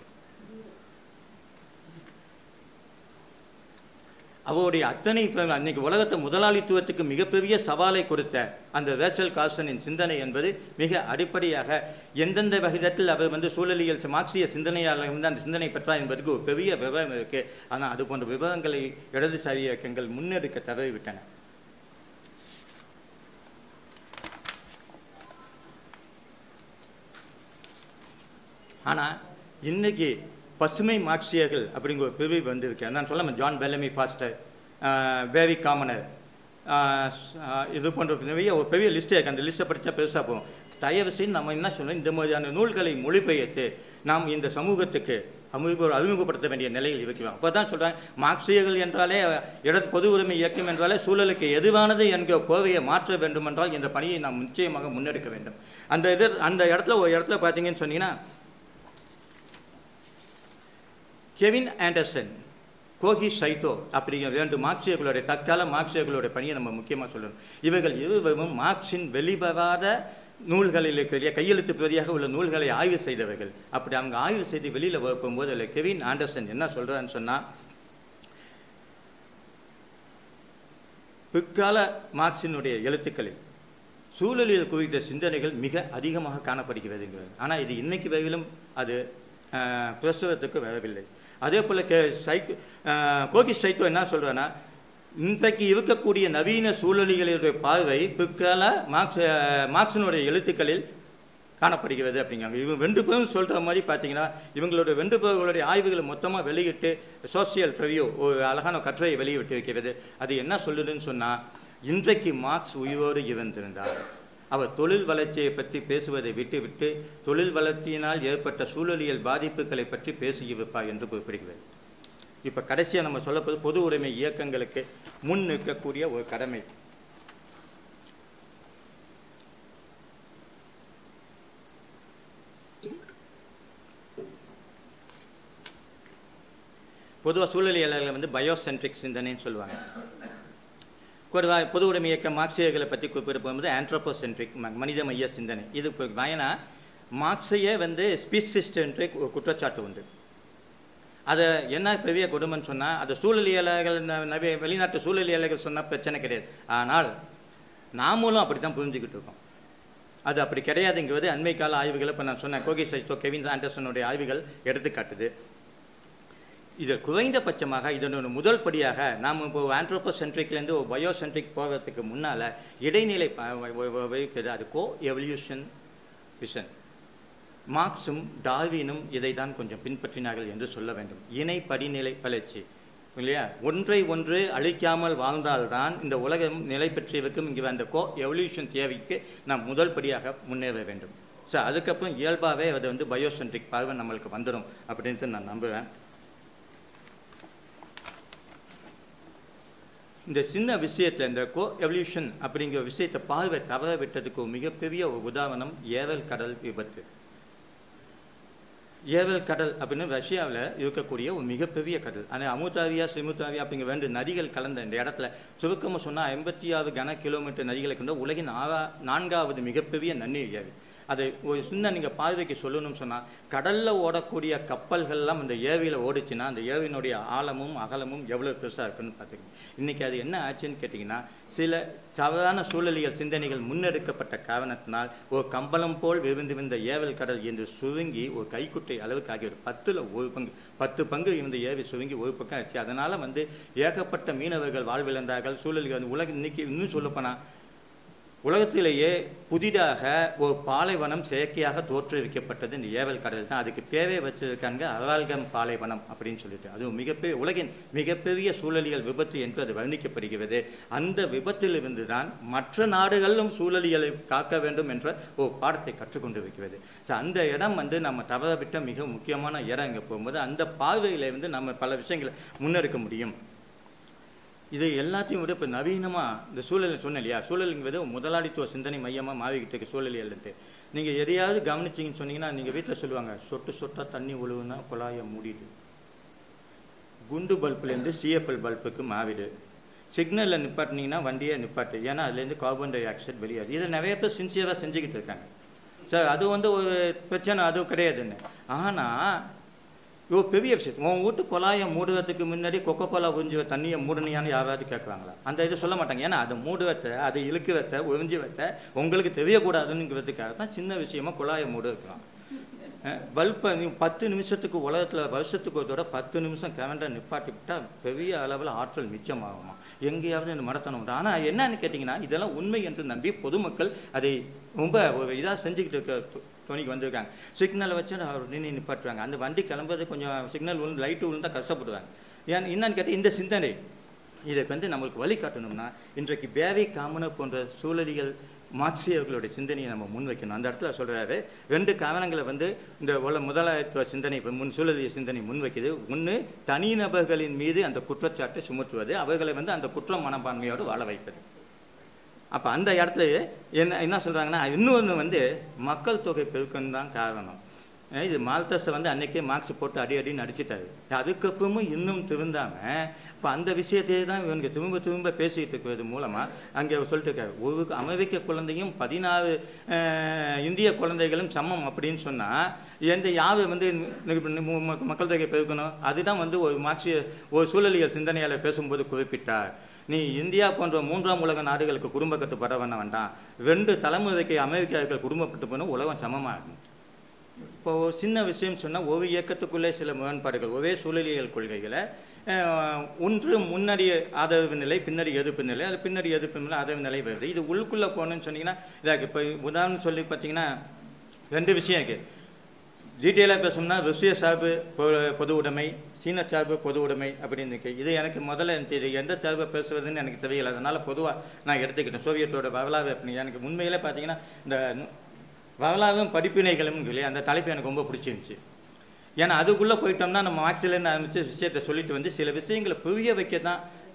அவருடைய அத்தனை அன்னைக்கு உலகத்தை முதலாளித்துவத்துக்கு மிகப்பெரிய சவாலை கொடுத்த அந்த ரேச்சல் காசனின் சிந்தனை என்பது மிக அடிப்படையாக எந்தெந்த விகிதத்தில் அவர் வந்து சூழலியல் மார்க்சிய சிந்தனையாளர் வந்து அந்த சிந்தனை பெற்றார் என்பதுக்கு ஒரு பெரிய விவரம் இருக்குது. ஆனால் அது போன்ற விவரங்களை இடதுசாரி இயக்கங்கள் முன்னெடுக்க தவறிவிட்டன. ஆனால் இன்னைக்கு பசுமை மார்க்சியர்கள் அப்படிங்கிற ஒரு பிரிவு வந்துருக்கு. நான் சொல்ல ஜான் பெல்லமி ஃபாஸ்டர், வேவி காமனர், இது போன்ற நிறைய ஒரு பெரிய லிஸ்ட்டு இருக்குது. அந்த லிஸ்ட்டை படித்தா பெருசாக போகும். தயவு செய்து நம்ம என்ன சொல்லணும், இந்த மாதிரியான நூல்களை மொழிபெயர்த்து நாம் இந்த சமூகத்துக்கு அறிமுக அறிமுகப்படுத்த வேண்டிய நிலையில் இருக்கிறோம். அப்போ தான் சொல்கிறேன், மார்க்சியர்கள் என்றாலே இட பொது உரிமை இயக்கம் என்றாலே சூழலுக்கு எதுவானது என்கிற கோவையை மாற்ற வேண்டும் என்றால் இந்த பணியை நாம் நிச்சயமாக முன்னெடுக்க வேண்டும். அந்த இது அந்த இடத்துல ஒரு இடத்துல பார்த்தீங்கன்னு சொன்னீங்கன்னா கெவின் ஆண்டர்சன், கோஹி சைட்டோ அப்படிங்கிற ரெண்டு மார்க்சியர்களுடைய தற்கால மார்க்சியர்களுடைய பணியை நம்ம முக்கியமாக சொல்லணும். இவர்கள் இருவரும் மார்க்சின் வெளிவராத நூல்களில் இருக்கிற கையெழுத்து பிரதியாக உள்ள நூல்களை ஆய்வு செய்தவர்கள். அப்படி அவங்க ஆய்வு செய்து வெளியில் போகும்போது அதில் கெவின் ஆண்டர்சன் என்ன சொல்கிறான்னு சொன்னால், பிற்கால மார்க்சினுடைய எழுத்துக்களில் சூழலியல் குறித்த சிந்தனைகள் மிக அதிகமாக காணப்படுகிறதுங்கிறது. ஆனால் இது இன்னைக்கு வரையிலும் அது பிரசுரத்துக்கு வரவில்லை. அதே போல் கே சைக்கோ கோகி சைக்கோ என்ன சொல்கிறேன்னா, இன்றைக்கு இருக்கக்கூடிய நவீன சூழலிகளுடைய பார்வை பிற்கால மார்க்ஸ் மார்க்சினுடைய எழுத்துக்களில் காணப்படுகிறது அப்படிங்கிறாங்க. இவங்க ரெண்டு பேரும் சொல்கிற மாதிரி பார்த்தீங்கன்னா இவங்களுடைய ரெண்டு பேர்களுடைய ஆய்வுகளை மொத்தமாக வெளியிட்டு சோசியல் ரிவ்யூ ஒரு அழகான கட்டுரையை வெளியிட்டு வைக்கிறது. அது என்ன சொல்லுதுன்னு சொன்னால், இன்றைக்கு மார்க்ஸ் உயிரோடு இருந்திருந்தார் அவர் தொழில் வளர்ச்சியை பற்றி பேசுவதை விட்டுவிட்டு தொழில் வளர்ச்சியினால் ஏற்பட்ட சூழலியல் பாதிப்புகளை பற்றி பேசியிருப்பார் என்று குறிப்பிடுகிறது. இப்போ கடைசியாக நம்ம சொல்லப்போது பொது உடைமை இயக்கங்களுக்கு முன் நிற்கக்கூடிய ஒரு கடமை. பொதுவாக சூழலியலாளர்கள் வந்து பயோசென்ட்ரிக் சிந்தனைன்னு சொல்லுவாங்க. பொதுவாக பொது உடைமை இயக்க மார்க்சியர்களை பற்றி குறிப்பிடும்போது ஆந்த்ரோபோசென்ட்ரிக் மனித மைய சிந்தனை. இது பயனா மார்க்ஸையே வந்து ஸ்பீசிஸ்ட் என்று குற்றச்சாட்டு உண்டு. அதை என்ன பெரிய கொடுமைன்னு சொன்னால் அது சூழலியலாளர்கள் நவீ வெளிநாட்டு சூழலியலாளர்கள் சொன்னால் பிரச்சனை கிடையாது. ஆனால் நாமளும் அப்படி தான் புரிஞ்சுக்கிட்டு இருக்கோம். அது அப்படி கிடையாதுங்கிறது அண்மை கால ஆய்வுகளை இப்போ நான் சொன்னேன் கோகி சைஸ்டோ கெவின் ஆண்டர்சனுடைய ஆய்வுகள் எடுத்துக்காட்டுது. இது குறைந்தபட்சமாக இதனோட முதல் படியாக நாம் இப்போ ஆந்த்ரோபோசென்ட்ரிக்லேருந்து ஒரு பயோசென்ட்ரிக் போகிறதுக்கு முன்னால் இடைநிலை வைக்கிறது. அது கோ எவல்யூஷன் விஷன். மார்க்ஸும் டார்வினும் இதை தான் கொஞ்சம் பின்பற்றினார்கள் என்று சொல்ல வேண்டும். இணை படிநிலை வளர்ச்சி இல்லையா? ஒன்றை ஒன்று அழிக்காமல் வாழ்ந்தால்தான் இந்த உலகம் நிலை பெற்றிருக்கும். இங்கே அந்த கோ எவல்யூஷன் தேவைக்கு நாம் முதல் படியாக முன்னேற வேண்டும். ஸோ அதுக்கப்புறம் இயல்பாகவே அது வந்து பயோசென்ட்ரிக் பார்வை நம்மளுக்கு வந்துடும் அப்படின்ட்டு நான் நம்புவேன். இந்த சின்ன விஷயத்தில் இந்த கோ எவல்யூஷன் அப்படிங்கிற விஷயத்தை பார்வை தவற விட்டதுக்கு ஒரு மிகப்பெரிய ஒரு உதாரணம் ஏவல் கடல் விபத்து. ஏவல் கடல் அப்படின்னு ரஷ்யாவில் இருக்கக்கூடிய ஒரு மிகப்பெரிய கடல். ஆனால் அமுதாவியா ஸ்ரீமுதாவியா அப்படிங்கிற ரெண்டு நதிகள் கலந்த இந்த இடத்துல சுருக்கமாக சொன்னால் ஐம்பத்தி ஆறு கன கிலோமீட்டர் நதிகளை கொண்ட உலகின் ஆறா நான்காவது மிகப்பெரிய நன்னீர் ஏரி. அதை ஒரு சின்ன நீங்கள் பார்வைக்கு சொல்லணும்னு சொன்னால் கடலில் ஓடக்கூடிய கப்பல்கள்லாம் இந்த ஏரியில் ஓடிச்சுன்னா அந்த ஏரியினுடைய ஆழமும் அகலமும் எவ்வளோ பெருசாக இருக்குன்னு பார்த்துக்கணும். இன்றைக்கி அது என்ன ஆச்சுன்னு கேட்டிங்கன்னா சில தவறான சூழலியல் சிந்தனைகள் முன்னெடுக்கப்பட்ட காரணத்தினால் ஒரு கம்பளம் போல் விருந்திருந்த ஏவல் கடல் என்று சுருங்கி ஒரு கைக்குட்டை அளவுக்கு ஆகியோர் பத்தில் ஒரு பங்கு பத்து பங்கு இருந்த ஏவி சுருங்கி ஒரு பக்கம் ஆச்சு. அதனால் வந்து ஏகப்பட்ட மீனவர்கள் வாழ்விழந்தார்கள். சூழலில் உலக இன்னைக்கு இன்னும் சொல்லப்போனால் உலகத்திலேயே புதிதாக ஒரு பாலைவனம் செயற்கையாக தோற்றுவிக்கப்பட்டது இந்த ஏவல் கடல் தான். அதுக்கு பேரே வச்சிருக்காங்க அவால்கம் பாலைவனம் அப்படின்னு சொல்லிட்டு. அது மிகப்பெரிய உலகின் மிகப்பெரிய சூழலியல் விபத்து என்று அது வர்ணிக்கப்படுகிறது. அந்த விபத்திலிருந்து தான் மற்ற நாடுகளிலும் சூழலியலை காக்க வேண்டும் என்ற ஒரு பாடத்தை கற்றுக்கொண்டு இருக்கிறது. ஸோ அந்த இடம் வந்து நம்ம தவறவிட்ட மிக முக்கியமான இடம். இங்கே போகும்போது அந்த பார்வையிலிருந்து நம்ம பல விஷயங்களை முன்னெடுக்க முடியும். இது எல்லாத்தையும் விட இப்போ நவீனமாக இந்த சூழல் சொன்னேன் இல்லையா? சூழலுங்கிறது முதலாளித்துவ சிந்தனை மையமாக மாறிக்கிட்டு இருக்கு சூழலியல்ட்டு. நீங்கள் எதையாவது கவனிச்சிங்கன்னு சொன்னீங்கன்னா நீங்கள் வீட்டில் சொல்லுவாங்க சொட்டு சொட்டாக தண்ணி ஒழுகுனா குழாயை மூடிடு. குண்டு பல்புலேருந்து சிஎப்எல் பல்புக்கு மாறிடு. சிக்னலில் நிப்பாட்டினீங்கன்னா வண்டியை நிப்பாட்டு. ஏன்னா அதுலேருந்து கார்பன் டை ஆக்சைடு வெளியாது. இதை நிறைய பேர் சின்சியராக செஞ்சுக்கிட்டு இருக்காங்க. சார் அது வந்து ஒரு பிரச்சனை அதுவும் கிடையாதுன்னு. ஆனால் இவ்வளோ பெரிய விஷயம். உன் வீட்டு குழாயை மூடுவதுக்கு முன்னாடி கொக்கோ கோலா உறிஞ்சி தண்ணியை மூடணியான்னு யாராவது கேட்குறாங்களா? அந்த இது சொல்ல மாட்டாங்க. ஏன்னா அதை மூடுவத்தை அதை இழுக்கு வைத்த உறிஞ்சி வைத்த உங்களுக்கு தெரியக்கூடாதுங்கிறதுக்காக தான் சின்ன விஷயமா குழாயை மூட வைக்கலாம். பல்பை நீ பத்து நிமிஷத்துக்கு உலகத்தில் வருஷத்துக்கு ஒரு தடவை பத்து நிமிஷம் கரண்டை நிப்பாட்டி விட்டால் பெரிய அளவில் ஆற்றல் மிச்சமாகுமா? எங்கேயாவது இந்த மடத்தனம் உண்டு. ஆனால் என்னன்னு கேட்டிங்கன்னா இதெல்லாம் உண்மை என்று நம்பி பொதுமக்கள் அதை ரொம்ப ஒரு இதாக செஞ்சுக்கிட்டு இருக்க துணிக்கு வந்திருக்காங்க. சிக்னலை வச்சு அவர் நின்று நிப்பாட்டுவாங்க. அந்த வண்டி கிளம்புறது கொஞ்சம் சிக்னல் விழுந்து லைட்டு விழுந்தால் கஷ்டப்படுவாங்க. ஏன் என்னன்னு கேட்டால் இந்த சிந்தனை இதை வந்து நம்மளுக்கு வழிகாட்டணும்னா இன்றைக்கு பேவி காமனோ போன்ற சூழலியல் மார்க்சியர்களுடைய சிந்தனையை நம்ம முன்வைக்கணும். அந்த இடத்துல சொல்கிறாரு ரெண்டு காரணங்களை வந்து இந்த உல முதலாளித்துவ சிந்தனை முன் சூழலிய சிந்தனை முன்வைக்குது. ஒன்று தனிநபர்களின் மீது அந்த குற்றச்சாட்டை சுமத்துவது, அவர்களை வந்து அந்த குற்ற மனப்பான்மையோடு வாழ வைப்பது. அப்போ அந்த இடத்துல என்ன என்ன சொல்கிறாங்கன்னா இன்னொன்று வந்து மக்கள் தொகை பெருக்கம் தான் காரணம். இது மால்தஸை வந்து அன்றைக்கே மார்க்ஸ் போட்டு அடி அடின்னு அடிச்சிட்டாரு. அதுக்கப்புறமும் இன்னும் திருந்தாமல் இப்போ அந்த விஷயத்தையே தான் இவனுக்கு திரும்ப திரும்ப பேசிகிட்டு இருக்கிறது மூலமாக அங்கே சொல்லிட்டு இருக்காரு ஒரு அமெரிக்க குழந்தையும் பதினாறு இந்திய குழந்தைகளும் சமம் அப்படின்னு சொன்னால் எந்த யாவை வந்து மக்கள் தொகை பெருக்கணும்? அதுதான் வந்து ஒரு மார்க்சிய ஒரு சூழலியல் சிந்தனையாளர் பேசும்போது குறிப்பிட்டார். நீ இந்தியா போன்ற மூன்றாம் உலக நாடுகளுக்கு குடும்ப கட்டுப்பட பண்ண வேண்டாம். ரெண்டு தலைமுறைக்கு அமெரிக்காவுக்கு குடும்பப்பட்டு போனால் உலகம் சமமாக இருக்கும். இப்போ சின்ன விஷயம் சொன்னால் ஒரு இயக்கத்துக்குள்ளே சில முரண்பாடுகள் ஒரே சூழலியல் கொள்கைகளை ஒன்று முன்னாடி ஆதரவு நிலை பின்னாடி எதிர்ப்பு நிலை அது பின்னாடி எதிர்ப்பு நிலை ஆதரவு நிலை வருது. இது உள்ளுக்குள்ளே போகணுன்னு சொன்னீங்கன்னா இதாக இப்போ உதாரணம் சொல்லி பார்த்தீங்கன்னா ரெண்டு விஷயம் இருக்குது. டீட்டெயிலாக பேசணும்னா ருஷ்ய சார்பு பொது உடைமை, சீன சார்பு பொது உடைமை அப்படின்னு இருக்கு. இது எனக்கு முதல்ல இருந்துச்சு. இது எந்த சார்பை பேசுவதுன்னு எனக்கு தெரியலை. அதனால் பொதுவாக நான் எடுத்துக்கிட்டேன் சோவியத்தோட வரலாறு அப்படின்னு. எனக்கு உண்மையிலே பார்த்தீங்கன்னா இந்த வரலாறும் படிப்பினைகளும் இல்லையா அந்த தலைப்பு எனக்கு ரொம்ப பிடிச்சிருந்துச்சு. ஏன்னா அதுக்குள்ளே போயிட்டோம்னா நம்ம மார்க்சிலேருந்து ஆரம்பித்த விஷயத்தை சொல்லிட்டு வந்து சில விஷயங்களை புரிய வைக்க தான்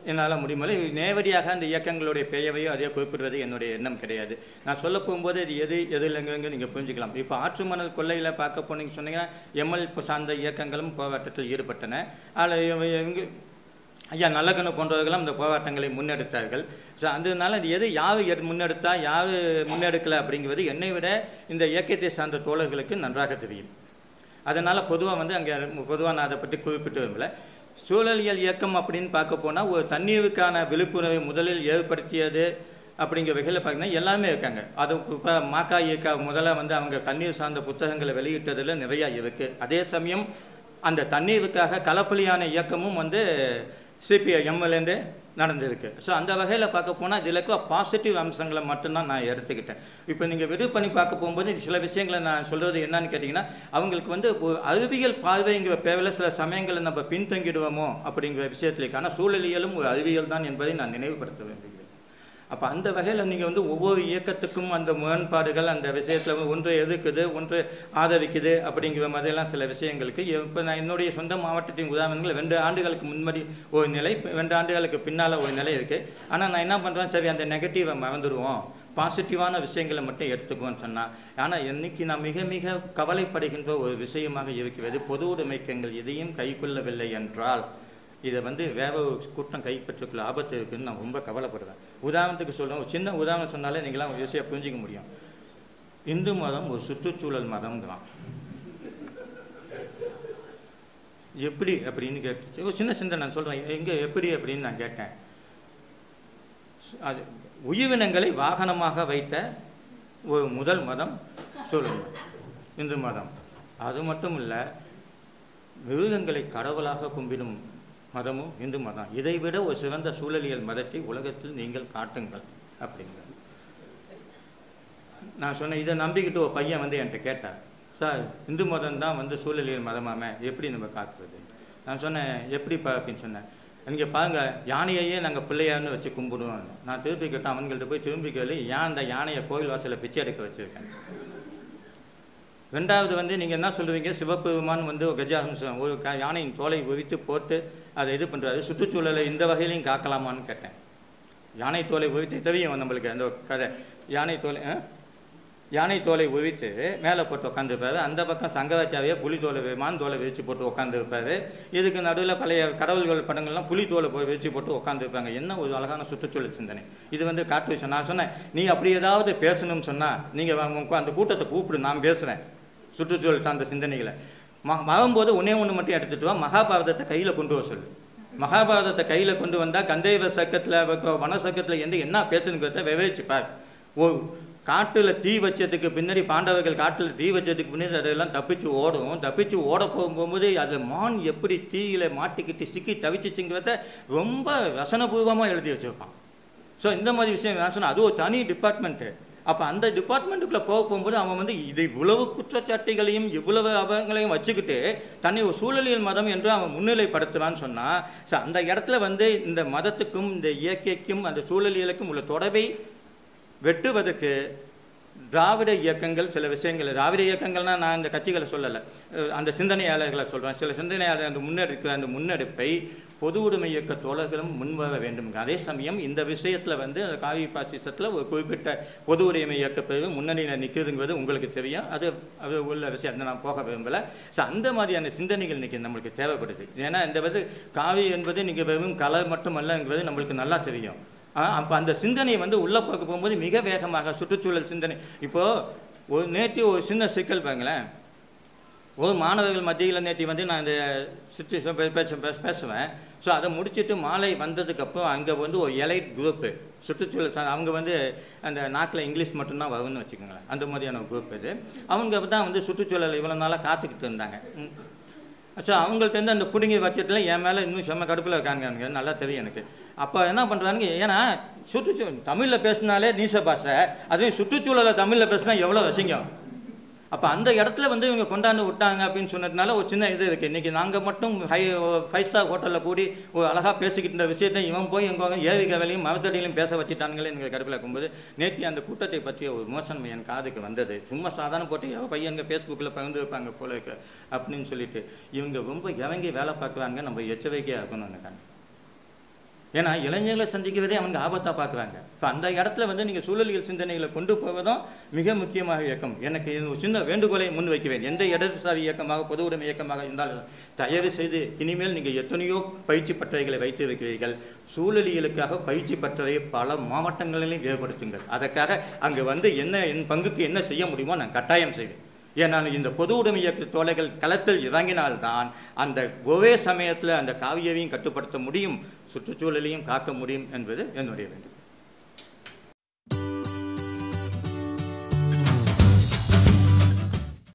என்னால் முடியுமில்லை. நேரடியாக அந்த இயக்கங்களுடைய பெயரையோ அதே குறிப்பிடுவது என்னுடைய எண்ணம் கிடையாது. நான் சொல்ல போகும்போது இது எது எது இல்லைங்க நீங்கள் புரிஞ்சுக்கலாம். இப்போ ஆற்று மணல் கொள்ளையில் பார்க்க போனீங்க சொன்னீங்கன்னா எம்எல் சார்ந்த இயக்கங்களும் போராட்டத்தில் ஈடுபட்டன. அதில் இவங்க ஐயா நல்லக்கண்ணு போன்றவர்களும் இந்த போராட்டங்களை முன்னெடுத்தார்கள். ஸோ அதனால இது எது யார் எடு முன்னெடுத்தா யார் முன்னெடுக்கலை அப்படிங்கிறது என்னை விட இந்த இயக்கத்தை சார்ந்த தோழர்களுக்கு நன்றாக தெரியும். அதனால் பொதுவாக வந்து அங்கே பொதுவாக நான் அதை பற்றி குறிப்பிட்டு விரும்பல. சூழலியல் இயக்கம் அப்படின்னு பார்க்க போனால் ஒரு தண்ணீருக்கான விழிப்புணர்வை முதலில் ஏற்படுத்தியது அப்படிங்கிற வகையில் பார்த்தீங்கன்னா எல்லாமே இருக்காங்க. அதுக்கு இப்போ மாக்கா இயக்க முதல்ல வந்து அவங்க தண்ணீர் சார்ந்த புத்தகங்களை வெளியிட்டதில் நிறையா இருக்குது. அதே சமயம் அந்த தண்ணீருக்காக களப்பலியான இயக்கமும் வந்து சிபிஐஎம்லேருந்து நடந்திருக்கு. ஸோ அந்த வகையில் பார்க்க போனால் இதில் இருக்க பாசிட்டிவ் அம்சங்களை மட்டும்தான் நான் எடுத்துக்கிட்டேன். இப்போ நீங்கள் விடு பண்ணி பார்க்க போகும்போது சில விஷயங்களை நான் சொல்கிறது என்னன்னு கேட்டிங்கன்னா, அவங்களுக்கு வந்து அறிவியல் பார்வைங்கிற பேரில் சில சமயங்களில் நம்ம பின்தங்கிடுவோமோ அப்படிங்கிற விஷயத்துக்கான சூழலியலும் ஒரு அறிவியல் தான் என்பதை நான் நினைவுபடுத்த வேண்டியது. அப்போ அந்த வகையில் நீங்கள் வந்து ஒவ்வொரு இயக்கத்துக்கும் அந்த முரண்பாடுகள் அந்த விஷயத்தில் ஒன்று எதுக்குது ஒன்று ஆதரிக்குது அப்படிங்கிற மாதிரிலாம் சில விஷயங்களுக்கு இப்போ நான் என்னுடைய சொந்த மாவட்டத்தின் உதாரணங்கள் ரெண்டு ஆண்டுகளுக்கு முன்னாடி ஒரு நிலை, ரெண்டு ஆண்டுகளுக்கு பின்னால் ஒரு நிலை இருக்குது. ஆனால் நான் என்ன பண்ணுறேன், சரி அந்த நெகட்டிவை மறந்துடுவோம், பாசிட்டிவான விஷயங்களை மட்டும் எடுத்துக்குவோன்னு சொன்னால். ஆனால் இன்னைக்கு நான் மிக மிக கவலைப்படுகின்ற ஒரு விஷயமாக இருக்கிறது, பொது உடைமைக்கங்கள் எதையும் கைக்கொள்ளவில்லை என்றால் இதை வந்து வேற ஒரு கூட்டம் கைப்பற்றக்குள்ள ஆபத்து இருக்குதுன்னு நான் ரொம்ப கவலைப்படுவேன். உதாரணத்துக்கு சொல்கிறேன், ஒரு சின்ன உதாரணம் சொன்னாலே நீங்களாம் ஈஸியாக புரிஞ்சிக்க முடியும். இந்து மதம் ஒரு சுற்றுச்சூழல் மதம்ங்கிறான். எப்படி அப்படின்னு கேட்டு ஒரு சின்ன சின்ன நான் சொல்கிறேன், எங்கே எப்படி அப்படின்னு நான் கேட்டேன். அது உயிரினங்களை வாகனமாக வைத்த ஒரு முதல் மதம் சொல்லுங்க இந்து மதம். அது மட்டும் இல்லை, மிருகங்களை கடவுளாக கும்பிடும் மதமும் இந்து மதம். இதை விட ஒரு சிறந்த சூழலியல் மதத்தை உலகத்தில் நீங்கள் காட்டுங்கள் அப்படிங்கிறார். நான் சொன்னேன், இதை நம்பிக்கிட்டு ஒரு பையன் வந்து என்கிட்ட கேட்டார், சார் இந்து மதம் தான் வந்து சூழலியல் மதமாமே, எப்படி நம்ம காக்குறது? நான் சொன்னேன், எப்படிப்பா அப்படின்னு சொன்னேன். இங்கே பாருங்க, யானையையே நாங்கள் பிள்ளையார்னு வச்சு கும்பிடுவோம். நான் திருப்பி கேட்டேன், அவங்கள்ட்ட போய் திரும்பி கேள்வி, ஏன் அந்த யானையை கோயில் வாசலில் பிச்சை எடுக்க வச்சுருக்கேன்? ரெண்டாவது வந்து நீங்கள் என்ன சொல்லுவீங்க, சிவபெருமான் வந்து ஒரு கஜாஹம்சம் ஒரு யானையின் தோலை உரித்து போட்டு அதை இது பண்ணுறாரு, சுற்றுச்சூழலை இந்த வகையிலையும் காக்கலாமான்னு கேட்டேன். யானை தோலை உரித்து தெரியும் நம்மளுக்கு அந்த கதை. யானை தோலை யானை தோலை உரித்து மேலே போட்டு உட்காந்துருப்பாரு, அந்த பக்கம் சங்கராச்சாரியை புலி தோலை மான் தோலை விரிச்சு போட்டு உட்காந்துருப்பாரு. இதுக்கு நடுவில் பழைய கடவுள்கள் படங்கள்லாம் புலி தோலை போய் விரிச்சு போட்டு உட்காந்துருப்பாங்க. என்ன ஒரு அழகான சுற்றுச்சூழல் சிந்தனை இது வந்து காட்டு விஷயம். நான் சொன்னேன், நீ அப்படி ஏதாவது பேசணும்னு சொன்னால் நீங்கள் அந்த கூட்டத்தை கூப்பிடு, நான் பேசுகிறேன் சுற்றுச்சூழல் சார்ந்த சிந்தனைகளை. ம வரும்போது ஒன்றே ஒன்று மட்டும் எடுத்துகிட்டு வா, மகாபாரதத்தை கையில் கொண்டு வர சொல்லு. மகாபாரதத்தை கையில் கொண்டு வந்தால் கந்தேவ சக்கத்தில் வன சக்கத்தில் எந்த என்ன பேசணுங்கிறத விவரிச்சுப்பார். ஓ காட்டில் தீ வச்சதுக்கு பின்னாடி பாண்டவர்கள் காட்டில் தீ வச்சதுக்கு பின்னாடி அதெல்லாம் தப்பிச்சு ஓடும். தப்பிச்சு ஓட போகும்போது அதில் மான் எப்படி தீயில மாட்டிக்கிட்டு சிக்கி தவிச்சிச்சுங்கிறத ரொம்ப வசனபூர்வமாக எழுதி வச்சுருப்பான். ஸோ இந்த மாதிரி விஷயம் நான் சொன்னேன், அது ஒரு தனி டிபார்ட்மெண்ட்டு. அப்போ அந்த டிபார்ட்மெண்ட்டுக்குள்ளே போக போகும்போது அவன் வந்து இது இவ்வளவு குற்றச்சாட்டுகளையும் இவ்வளவு அபங்களையும் வச்சுக்கிட்டு தன்னை ஒரு சூழலியல் மதம் என்று அவன் முன்னிலைப்படுத்துவான்னு சொன்னால், ஸோ அந்த இடத்துல வந்து இந்த மதத்துக்கும் இந்த இயற்கைக்கும் அந்த சூழலியலுக்கும் உள்ள தொடர்பை வெட்டுவதற்கு திராவிட இயக்கங்கள் சில விஷயங்கள், திராவிட இயக்கங்கள்னால் நான் இந்த கட்சிகளை சொல்லலை, அந்த சிந்தனையாளர்களை சொல்கிறேன். சில சிந்தனையாளர் அந்த முன்னெடுக்க அந்த முன்னெடுப்பை பொது உடைமை இயக்க தோழர்களும் முன்வர வேண்டும். அதே சமயம் இந்த விஷயத்தில் வந்து அந்த காவி பாசிசத்தில் ஒரு குறிப்பிட்ட பொது உடைமை இயக்க பிரிவு முன்னணியில் நிற்கிறதுங்கிறது உங்களுக்கு தெரியும். அது அது உள்ள விஷயம் நான் போக விரும்பலை. ஸோ அந்த மாதிரியான சிந்தனைகள் இன்றைக்கி நம்மளுக்கு தேவைப்படுது. ஏன்னா இந்த வந்து காவி என்பது நீங்கள் வெறும் கலை மட்டுமல்லங்கிறது நம்மளுக்கு நல்லா தெரியும். அப்போ அந்த சிந்தனை வந்து உள்ளே பார்க்க போகும்போது மிக வேகமாக சுற்றுச்சூழல் சிந்தனை. இப்போது ஒரு நேற்று ஒரு சின்ன சிக்கல் பாருங்களேன், ஒரு மாணவர்கள் மத்தியில் நேற்று வந்து நான் இந்த சுற்றி பேச பேசுவேன். ஸோ அதை முடிச்சுட்டு மாலை வந்ததுக்கப்புறம் அங்கே வந்து ஒரு எலைட் குரூப்பு சுற்றுச்சூழல் அவங்க வந்து அந்த நாட்டில் இங்கிலீஷ் மட்டும்தான் வரும்னு வச்சுக்கோங்களேன், அந்த மாதிரியான ஒரு குரூப் இது. அவங்க தான் வந்து சுற்றுச்சூழல் இவ்வளோ நாளாக காத்துக்கிட்டு இருந்தாங்க. ஸோ அவங்கள்ட்டேருந்து அந்த பிடுங்கி பட்சத்தில் என் மேலே இன்னும் செம்ம கடுப்பில் இருக்காங்க, நல்லா தெரியும் எனக்கு. அப்போ என்ன பண்ணுறாங்க, ஏன்னா சுற்றுச்சூழல் தமிழில் பேசினாலே நீச பாஷை, அதுவும் சுற்றுச்சூழலை தமிழில் பேசினா எவ்வளோ வசிங்கம். அப்போ அந்த இடத்துல வந்து இவங்க கொண்டாந்து விட்டாங்க அப்படின்னு சொன்னதுனால ஒரு சின்ன இது இருக்குது. இன்றைக்கி நாங்கள் மட்டும் ஹை ஃபைவ் ஸ்டார் ஹோட்டலில் கூடி ஒரு அழகாக பேசிக்கிட்ட விஷயத்தை இவன் போய் எங்கே ஏவிக வேலையும் மரத்தடியிலையும் பேச வச்சுட்டாங்களே எங்கள் கடுப்பில் இருக்கும்போது நேற்று அந்த கூட்டத்தை பற்றிய ஒரு மோசம் என் காதுக்கு வந்தது. சும்மா சாதாரண போட்டு எவ்வளோ பையங்க ஃபேஸ்புக்கில் பகிர்ந்து வைப்பாங்க போல இருக்கு அப்படின்னு சொல்லிட்டு இவங்க ரொம்ப இறங்கி வேலை பார்க்குறாங்க, நம்ம எச்சரிக்கையாக இருக்கணும்னு நினைக்காங்க. ஏன்னா இளைஞர்களை சந்திக்கிறதே அவங்க ஆபத்தாக பார்க்குறாங்க. இப்போ அந்த இடத்துல வந்து நீங்கள் சூழலியல் சிந்தனைகளை கொண்டு போவதும் மிக முக்கியமாக இயக்கம். எனக்கு ஒரு சின்ன வேண்டுகோளை முன் வைக்குவேன். எந்த இடதுசாரி இயக்கமாக பொது உடைமை இயக்கமாக இருந்தாலும் தயவு செய்து இனிமேல் நீங்கள் எத்தனையோ பயிற்சி பட்டறைகளை வைத்து இருக்கிறீர்கள். சூழலியலுக்காக பயிற்சி பட்டறையை பல மாவட்டங்களிலும் ஏற்படுத்துங்கள். அதற்காக அங்கே வந்து என்ன என் பங்குக்கு என்ன செய்ய முடியுமோ நான் கட்டாயம் செய்வேன். ஏன்னால் இந்த பொது உடைமை இயக்க தோழர்கள் களத்தில் இறங்கினால்தான் அந்த ஒரே சமயத்தில் அந்த காவியவையும் கட்டுப்படுத்த முடியும், சுற்றுச்சூழலையும் காக்க முடியும் என்பது என்னுடைய வேண்டும்.